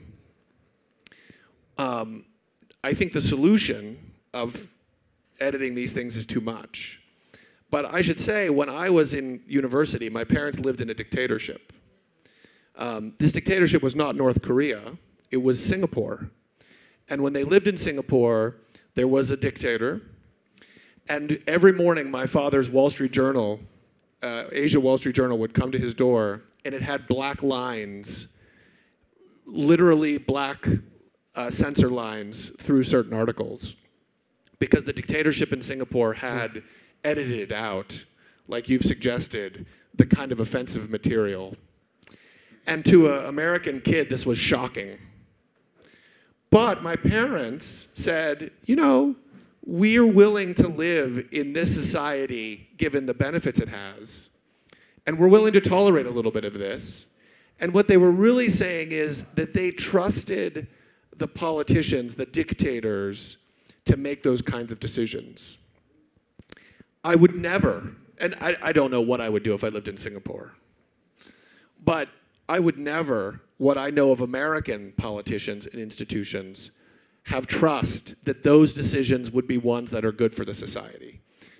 Um, I think the solution of editing these things is too much. But I should say, when I was in university, my parents lived in a dictatorship. Um, this dictatorship was not North Korea, it was Singapore. And when they lived in Singapore, there was a dictator. And every morning, my father's Wall Street Journal, uh, Asia Wall Street Journal, would come to his door, and it had black lines, literally black uh, censor lines through certain articles, because the dictatorship in Singapore had edited out, like you've suggested, the kind of offensive material. And to an American kid, this was shocking. But my parents said, you know, we're willing to live in this society given the benefits it has, and we're willing to tolerate a little bit of this. And what they were really saying is that they trusted the politicians, the dictators, to make those kinds of decisions. I would never, and I, I don't know what I would do if I lived in Singapore, but I would never, what I know of American politicians and institutions, have trust that those decisions would be ones that are good for the society.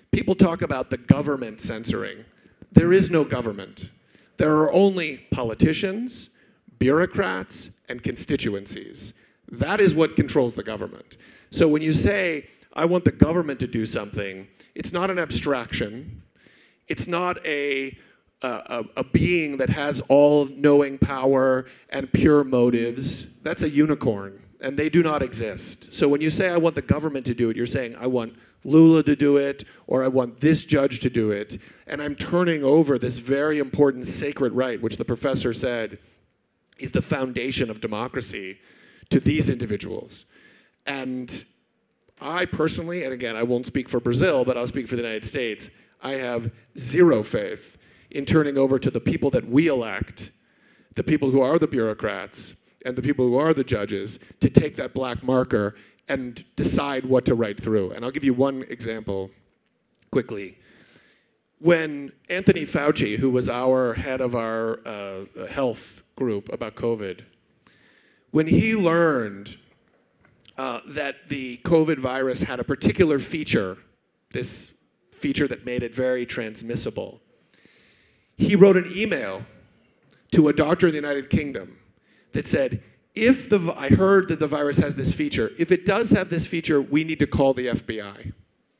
People talk about the government censoring. There is no government. There are only politicians, bureaucrats, and constituencies. That is what controls the government. So when you say, I want the government to do something, it's not an abstraction. It's not a, a, a being that has all-knowing power and pure motives. That's a unicorn, and they do not exist. So when you say, I want the government to do it, you're saying, I want Lula to do it, or I want this judge to do it, and I'm turning over this very important sacred right, which the professor said is the foundation of democracy, to these individuals. And I personally, and again, I won't speak for Brazil, but I'll speak for the United States, I have zero faith in turning over to the people that we elect, the people who are the bureaucrats, and the people who are the judges, to take that black marker and decide what to write through. And I'll give you one example quickly. When Anthony Fauci, who was our head of our uh, health group about COVID, when he learned uh, that the COVID virus had a particular feature, this feature that made it very transmissible, he wrote an email to a doctor in the United Kingdom that said, if the, I heard that the virus has this feature, if it does have this feature, we need to call the F B I.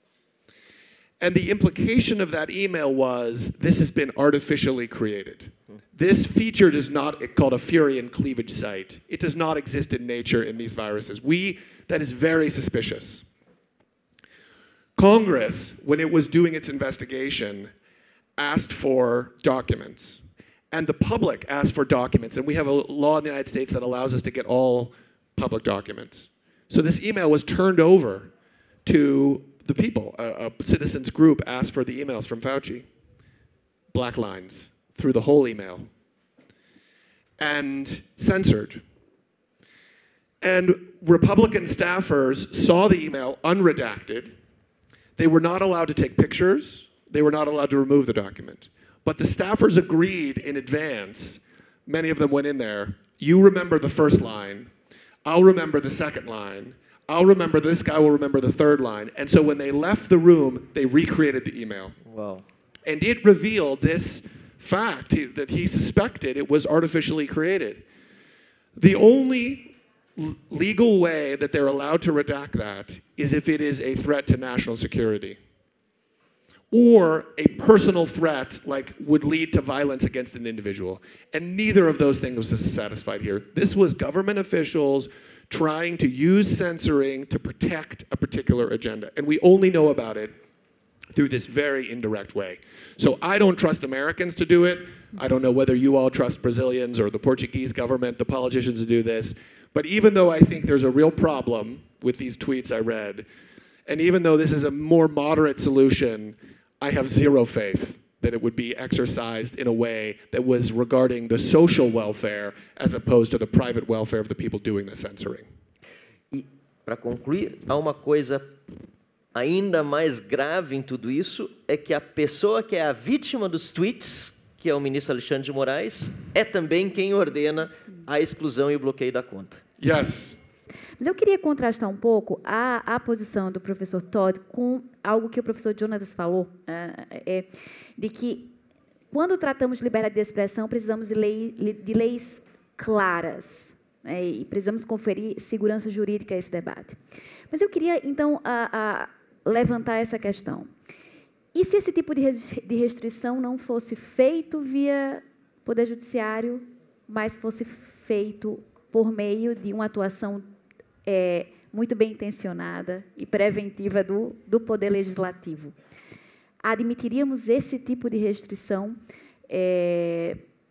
And the implication of that email was, this has been artificially created. This feature does not, it's called a Furian cleavage site. It does not exist in nature in these viruses. We, that is very suspicious. Congress, when it was doing its investigation, asked for documents. And the public asked for documents. And we have a law in the United States that allows us to get all public documents. So this email was turned over to the people. A, a citizens group asked for the emails from Fauci. Black lines through the whole email. And censored. And Republican staffers saw the email unredacted. They were not allowed to take pictures. They were not allowed to remove the document. But the staffers agreed in advance, many of them went in there, you remember the first line, I'll remember the second line, I'll remember, this guy will remember the third line. And so when they left the room, they recreated the email. Wow. And it revealed this fact that he suspected it was artificially created. The only legal way that they're allowed to redact that is if it is a threat to national security, or a personal threat like would lead to violence against an individual. And neither of those things was satisfied here. This was government officials trying to use censoring to protect a particular agenda. And we only know about it through this very indirect way. So I don't trust Americans to do it. I don't know whether you all trust Brazilians or the Portuguese government, the politicians to do this. But even though I think there's a real problem with these tweets I read, and even though this is a more moderate solution, I have zero faith that it would be exercised in a way that was regarding the social welfare as opposed to the private welfare of the people doing the censoring. E, para concluir, há uma coisa ainda mais grave em tudo isso, é que a pessoa que é a vítima dos tweets, que é o ministro Alexandre de Moraes, é também quem ordena a exclusão e o bloqueio da conta. Yes. Mas eu queria contrastar um pouco a, a posição do professor Todd com algo que o professor Jonatas falou, é, é, de que, quando tratamos de liberdade de expressão, precisamos de, lei, de leis claras, é, e precisamos conferir segurança jurídica a esse debate. Mas eu queria, então, a, a levantar essa questão. E se esse tipo de restrição não fosse feito via Poder Judiciário, mas fosse feito por meio de uma atuação É, muito bem intencionada e preventiva do, do Poder Legislativo? Admitiríamos esse tipo de restrição é,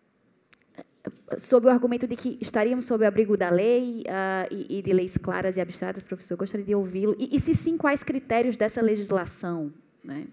sob o argumento de que estaríamos sob o abrigo da lei uh, e, e de leis claras e abstratas, professor? Eu gostaria de ouvi-lo. E, e, se sim, quais critérios dessa legislação? Né?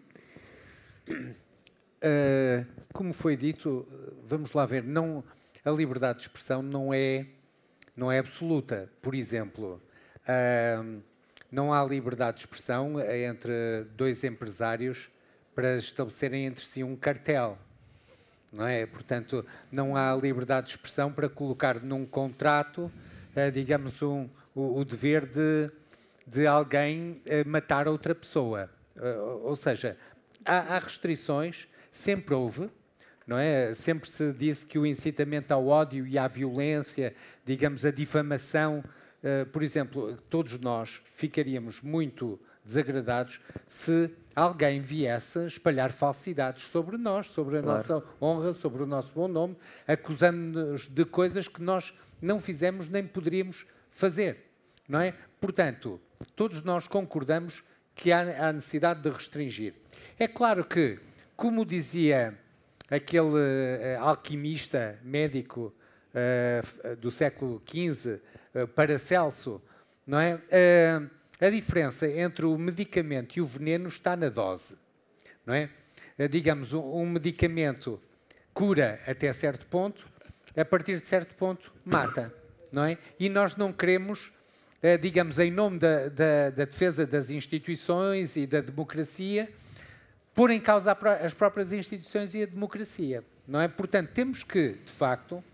Uh, como foi dito, vamos lá ver, não, a liberdade de expressão não é, não é absoluta. Por exemplo, Uh, não há liberdade de expressão entre dois empresários para estabelecerem entre si um cartel, não é? Portanto, não há liberdade de expressão para colocar num contrato, uh, digamos, um, o, o dever de, de alguém uh, matar outra pessoa. Uh, ou seja, há, há restrições, sempre houve, não é? Sempre se disse que o incitamento ao ódio e à violência, digamos, a difamação, uh, por exemplo, todos nós ficaríamos muito desagradados se alguém viesse espalhar falsidades sobre nós, sobre a claro. nossa honra, sobre o nosso bom nome, acusando-nos de coisas que nós não fizemos nem poderíamos fazer, não é? Portanto, todos nós concordamos que há a necessidade de restringir. É claro que, como dizia aquele uh, alquimista médico uh, do século quinze, uh, Paracelso, não é? Uh, a diferença entre o medicamento e o veneno está na dose, não é? Uh, digamos, um, um medicamento cura até certo ponto, a partir de certo ponto mata, não é? E nós não queremos, uh, digamos, em nome da, da, da defesa das instituições e da democracia, pôr em causa as próprias instituições e a democracia, não é? Portanto, temos que, de facto,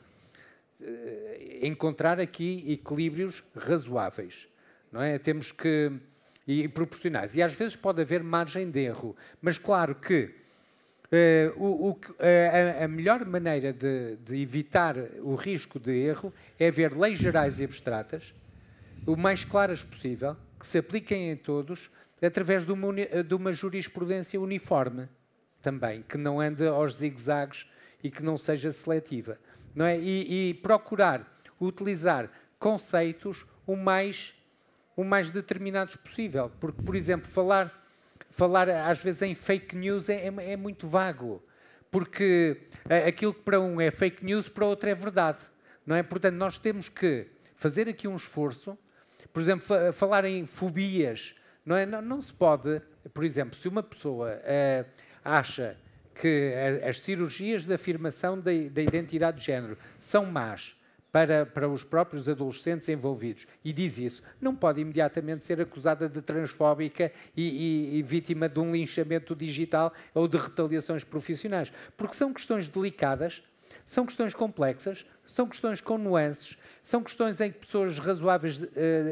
encontrar aqui equilíbrios razoáveis, não é? Temos que... e proporcionais. E às vezes pode haver margem de erro, mas claro que uh, o, o, a, a melhor maneira de, de evitar o risco de erro é haver leis gerais e abstratas, o mais claras possível, que se apliquem em todos, através de uma, de uma jurisprudência uniforme também, que não ande aos zigue-zagues e que não seja seletiva, não é? E, e procurar utilizar conceitos o mais, o mais determinados possível, porque, por exemplo, falar, falar às vezes em fake news é, é, é muito vago, porque aquilo que para um é fake news, para outro é verdade, não é? Portanto, nós temos que fazer aqui um esforço, por exemplo, falar em fobias. Não, é? não, não se pode, por exemplo, se uma pessoa uh, acha que a, as cirurgias de afirmação da, da identidade de género são más para, para os próprios adolescentes envolvidos e diz isso, não pode imediatamente ser acusada de transfóbica e, e, e vítima de um linchamento digital ou de retaliações profissionais, porque são questões delicadas, são questões complexas, são questões com nuances, são questões em que pessoas razoáveis uh,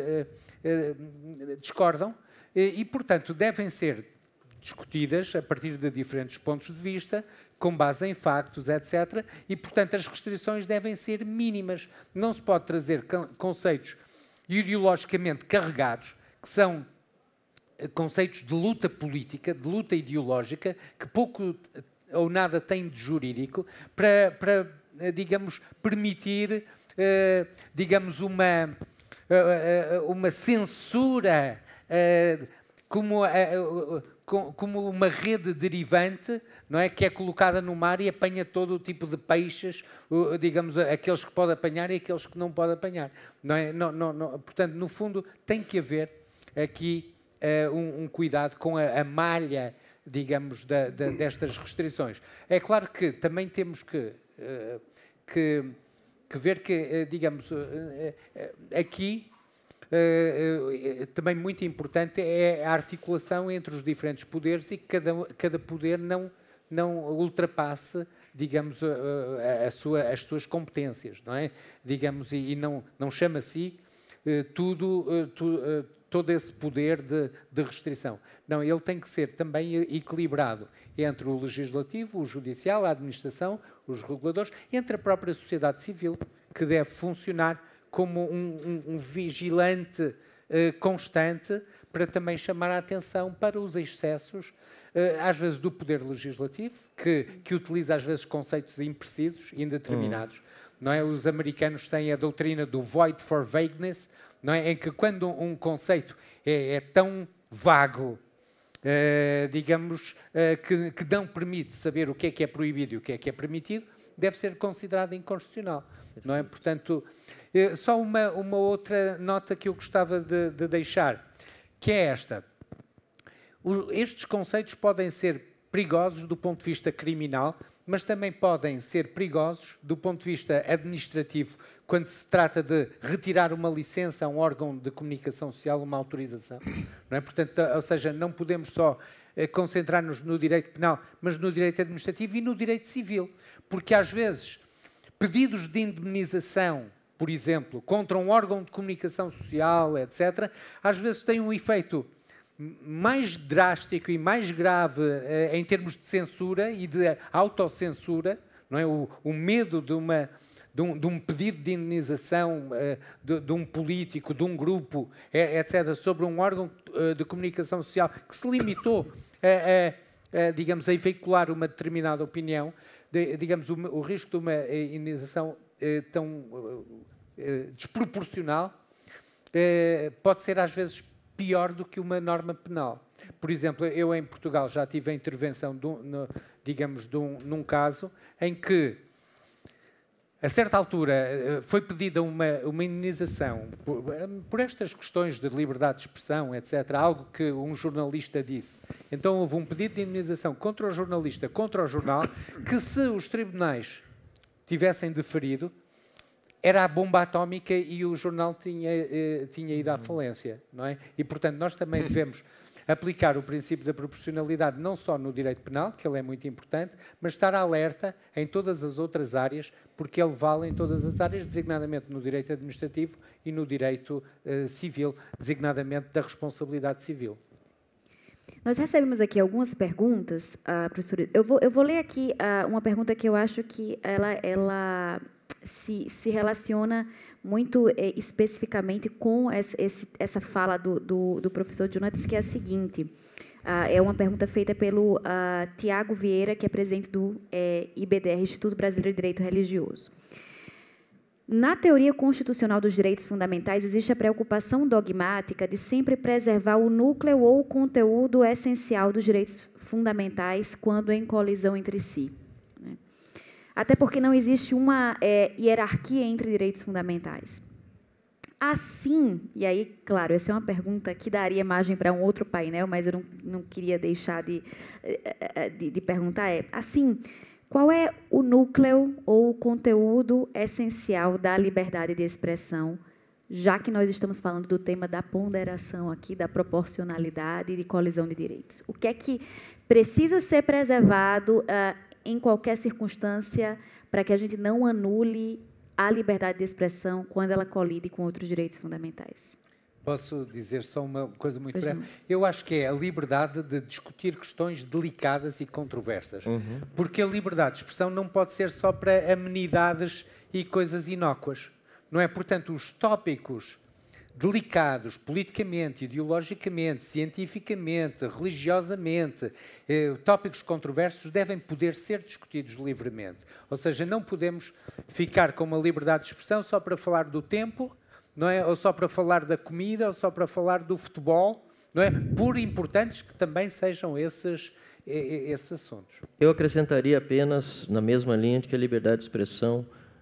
uh, uh, discordam, e, portanto, devem ser discutidas a partir de diferentes pontos de vista, com base em factos, etcétera. E, portanto, as restrições devem ser mínimas. Não se pode trazer conceitos ideologicamente carregados, que são conceitos de luta política, de luta ideológica, que pouco ou nada têm de jurídico, para, para digamos, permitir, digamos, uma, uma censura Uh, como, uh, uh, como uma rede derivante, não é? Que é colocada no mar e apanha todo o tipo de peixes, uh, digamos, aqueles que pode apanhar e aqueles que não pode apanhar. Não é? não, não, não, portanto, no fundo, tem que haver aqui uh, um, um cuidado com a, a malha, digamos, da, da, destas restrições. É claro que também temos que, uh, que, que ver que, uh, digamos, uh, uh, aqui... Uh, uh, também muito importante é a articulação entre os diferentes poderes e que cada, cada poder não, não ultrapasse, digamos, uh, a sua, as suas competências, não é? Digamos, e, e não, não chama a si uh, tudo, uh, tu, uh, todo esse poder de, de restrição. Não, ele tem que ser também equilibrado entre o legislativo, o judicial, a administração, os reguladores, entre a própria sociedade civil, que deve funcionar como um, um, um vigilante uh, constante para também chamar a atenção para os excessos, uh, às vezes do poder legislativo, que, que utiliza às vezes conceitos imprecisos, indeterminados. Uhum. Não é? Os americanos têm a doutrina do void for vagueness, não é? Em que quando um conceito é, é tão vago, uh, digamos, uh, que, que não permite saber o que é que é proibido e o que é que é permitido, deve ser considerado inconstitucional. Não é? Portanto, só uma, uma outra nota que eu gostava de, de deixar, que é esta. O, estes conceitos podem ser perigosos do ponto de vista criminal, mas também podem ser perigosos do ponto de vista administrativo, quando se trata de retirar uma licença a um órgão de comunicação social, uma autorização. Não é? Portanto, ou seja, não podemos só concentrar-nos no direito penal, mas no direito administrativo e no direito civil, porque às vezes pedidos de indemnização, por exemplo, contra um órgão de comunicação social, etcétera, às vezes têm um efeito mais drástico e mais grave uh, em termos de censura e de autocensura, não é? O, o medo de, uma, de, um, de um pedido de indenização uh, de, de um político, de um grupo, etcétera, sobre um órgão uh, de comunicação social que se limitou a, a, a, digamos, a veicular uma determinada opinião, de, digamos, o, o risco de uma indenização uh, tão uh, uh, desproporcional uh, pode ser às vezes pior do que uma norma penal. Por exemplo, eu em Portugal já tive a intervenção, de um, no, digamos, de um, num caso em que, a certa altura, foi pedida uma, uma indenização por, por estas questões de liberdade de expressão, etcétera, algo que um jornalista disse. Então houve um pedido de indenização contra o jornalista, contra o jornal, que se os tribunais tivessem deferido, era a bomba atómica e o jornal tinha, eh, tinha ido à falência, não é? E, portanto, nós também devemos aplicar o princípio da proporcionalidade não só no direito penal, que ele é muito importante, mas estar alerta em todas as outras áreas, porque ele vale em todas as áreas, designadamente no direito administrativo e no direito eh, civil, designadamente da responsabilidade civil. Nós recebemos aqui algumas perguntas, uh, professora. Eu vou, eu vou ler aqui uh, uma pergunta que eu acho que ela... ela Se, se relaciona muito é, especificamente com esse, esse, essa fala do, do, do professor Jonatas, que é a seguinte. Uh, é uma pergunta feita pelo uh, Tiago Vieira, que é presidente do é, I B D R, Instituto Brasileiro de Direito Religioso. Na teoria constitucional dos direitos fundamentais, existe a preocupação dogmática de sempre preservar o núcleo ou o conteúdo essencial dos direitos fundamentais quando em colisão entre si. Até porque não existe uma é, hierarquia entre direitos fundamentais. Assim, e aí, claro, essa é uma pergunta que daria margem para um outro painel, mas eu não, não queria deixar de, de, de perguntar, é, assim, qual é o núcleo ou o conteúdo essencial da liberdade de expressão, já que nós estamos falando do tema da ponderação aqui, da proporcionalidade e de colisão de direitos? O que é que precisa ser preservado uh, em qualquer circunstância, para que a gente não anule a liberdade de expressão quando ela colide com outros direitos fundamentais? Posso dizer só uma coisa muito breve? Eu acho que é a liberdade de discutir questões delicadas e controversas. Uhum. Porque a liberdade de expressão não pode ser só para amenidades e coisas inócuas. Não é? Portanto, os tópicos delicados, politicamente, ideologicamente, cientificamente, religiosamente, eh, tópicos controversos devem poder ser discutidos livremente. Ou seja, não podemos ficar com uma liberdade de expressão só para falar do tempo, não é? Ou só para falar da comida, ou só para falar do futebol, não é? Por importantes que também sejam esses, esses assuntos. Eu acrescentaria apenas, na mesma linha, de que a liberdade de expressão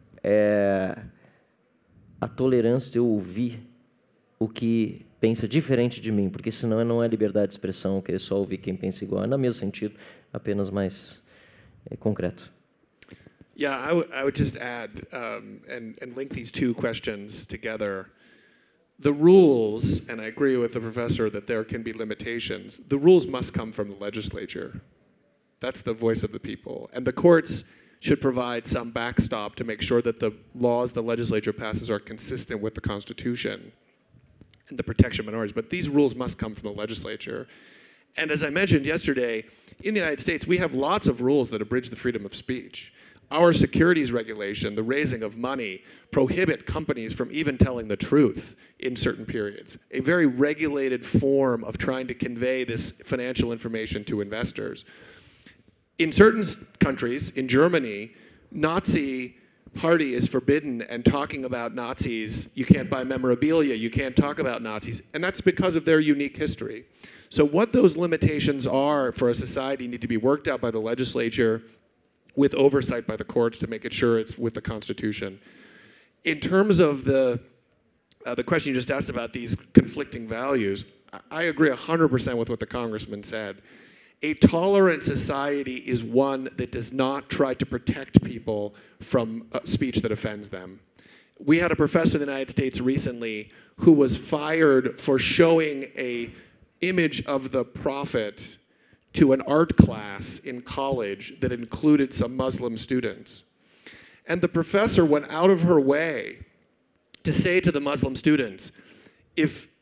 é a tolerância de eu ouvir o que pensa diferente de mim, porque senão não é liberdade de expressão, querer só ouvir quem pensa igual. É no mesmo sentido, apenas mais é, concreto. Yeah, I, w I would just add um, and, and link these two questions together. The rules, and I agree with the professor that there can be limitations, the rules must come from the legislature. That's the voice of the people. And the courts should provide some backstop to make sure that the laws the legislature passes are consistent with the Constitution and the protection of minorities. But these rules must come from the legislature. And as I mentioned yesterday, in the United States, we have lots of rules that abridge the freedom of speech. Our securities regulation, the raising of money, prohibit companies from even telling the truth in certain periods. A very regulated form of trying to convey this financial information to investors. In certain countries, in Germany, Nazi party is forbidden, and talking about Nazis, you can't buy memorabilia, you can't talk about Nazis, and that's because of their unique history. So what those limitations are for a society need to be worked out by the legislature with oversight by the courts to make it sure it's with the Constitution. In terms of the, uh, the question you just asked about these conflicting values, I agree one hundred percent with what the congressman said. A tolerant society is one that does not try to protect people from uh, speech that offends them. We had a professor in the United States recently who was fired for showing a image of the prophet to an art class in college that included some Muslim students. And the professor went out of her way to say to the Muslim students, if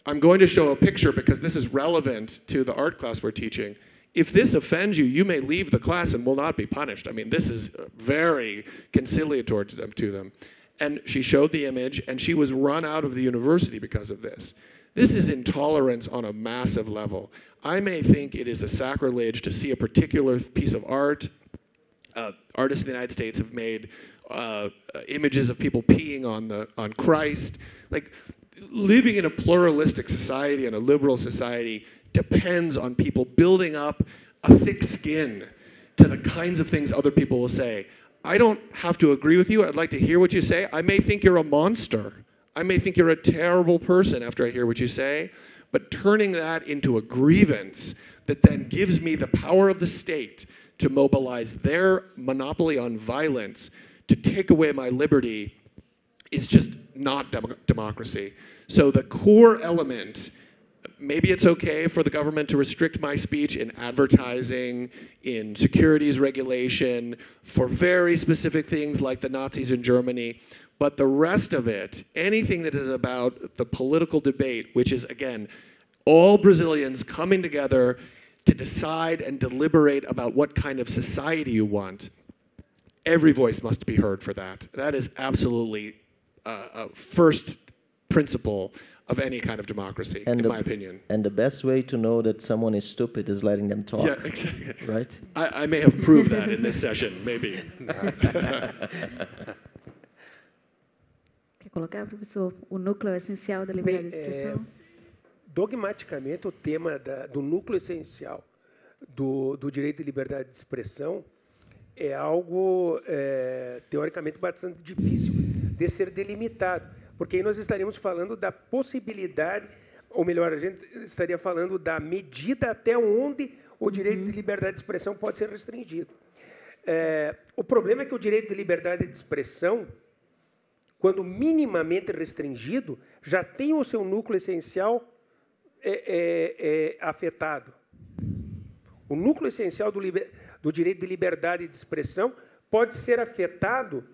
I'm going to show a picture because this is relevant to the art class we're teaching. If this offends you, you may leave the class and will not be punished. I mean, this is very conciliatory to them. To them. And she showed the image, and she was run out of the university because of this. This is intolerance on a massive level. I may think it is a sacrilege to see a particular piece of art. Uh, artists in the United States have made uh, images of people peeing on, the, on Christ. Like, living in a pluralistic society and a liberal society depends on people building up a thick skin to the kinds of things other people will say. I don't have to agree with you. I'd like to hear what you say. I may think you're a monster. I may think you're a terrible person after I hear what you say, but turning that into a grievance that then gives me the power of the state to mobilize their monopoly on violence to take away my liberty is just not dem- democracy. So the core element, maybe it's okay for the government to restrict my speech in advertising, in securities regulation, for very specific things like the Nazis in Germany. But the rest of it, anything that is about the political debate, which is, again, all Brazilians coming together to decide and deliberate about what kind of society you want, every voice must be heard for that. That is absolutely uh, a first principle of any kind of democracy, and in the, my opinion. And the best way to know that someone is stupid is letting them talk. Yeah, exactly. Right? I, I may have proved that in this session, maybe. Quer colocar, professor, o núcleo essencial da liberdade de expressão? É, dogmaticamente, o tema da, do núcleo essencial do, do direito de liberdade de expressão é algo, é, teoricamente, bastante difícil de ser delimitado, porque aí nós estaríamos falando da possibilidade, ou melhor, a gente estaria falando da medida até onde o direito uhum. de liberdade de expressão pode ser restringido. É, o problema é que o direito de liberdade de expressão, quando minimamente restringido, já tem o seu núcleo essencial é, é, é, afetado. O núcleo essencial do, liber, do direito de liberdade de expressão pode ser afetado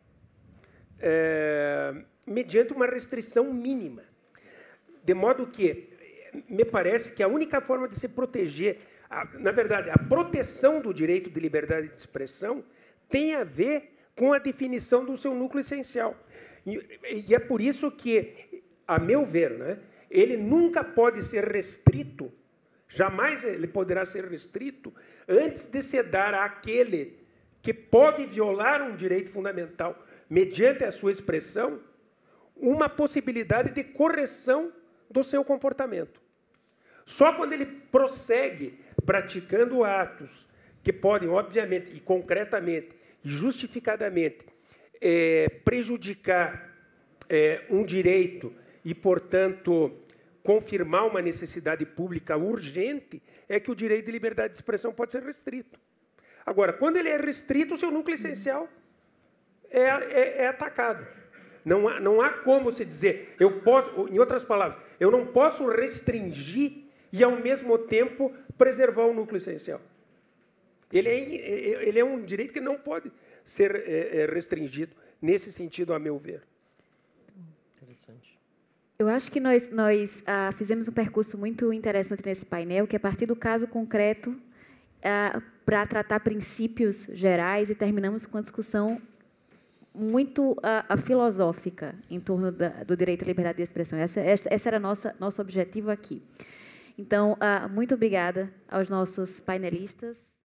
é, mediante uma restrição mínima. De modo que, me parece que a única forma de se proteger, a, na verdade, a proteção do direito de liberdade de expressão tem a ver com a definição do seu núcleo essencial. E, e é por isso que, a meu ver, né, ele nunca pode ser restrito, jamais ele poderá ser restrito, antes de se dar àquele que pode violar um direito fundamental, mediante a sua expressão, uma possibilidade de correção do seu comportamento. Só quando ele prossegue praticando atos que podem, obviamente, e concretamente, e justificadamente, é, prejudicar é, um direito e, portanto, confirmar uma necessidade pública urgente, é que o direito de liberdade de expressão pode ser restrito. Agora, quando ele é restrito, o seu núcleo essencial é, é, é atacado. Não há, não há como se dizer, eu posso, em outras palavras, eu não posso restringir e, ao mesmo tempo, preservar o núcleo essencial. Ele é, ele é um direito que não pode ser é, restringido, nesse sentido, a meu ver. Interessante. Eu acho que nós, nós ah, fizemos um percurso muito interessante nesse painel, que é a partir do caso concreto ah, para tratar princípios gerais, e terminamos com uma discussão muito uh, filosófica em torno da, do direito à liberdade de expressão. Essa, essa, essa era nossa nosso objetivo aqui. Então, uh, muito obrigada aos nossos painelistas.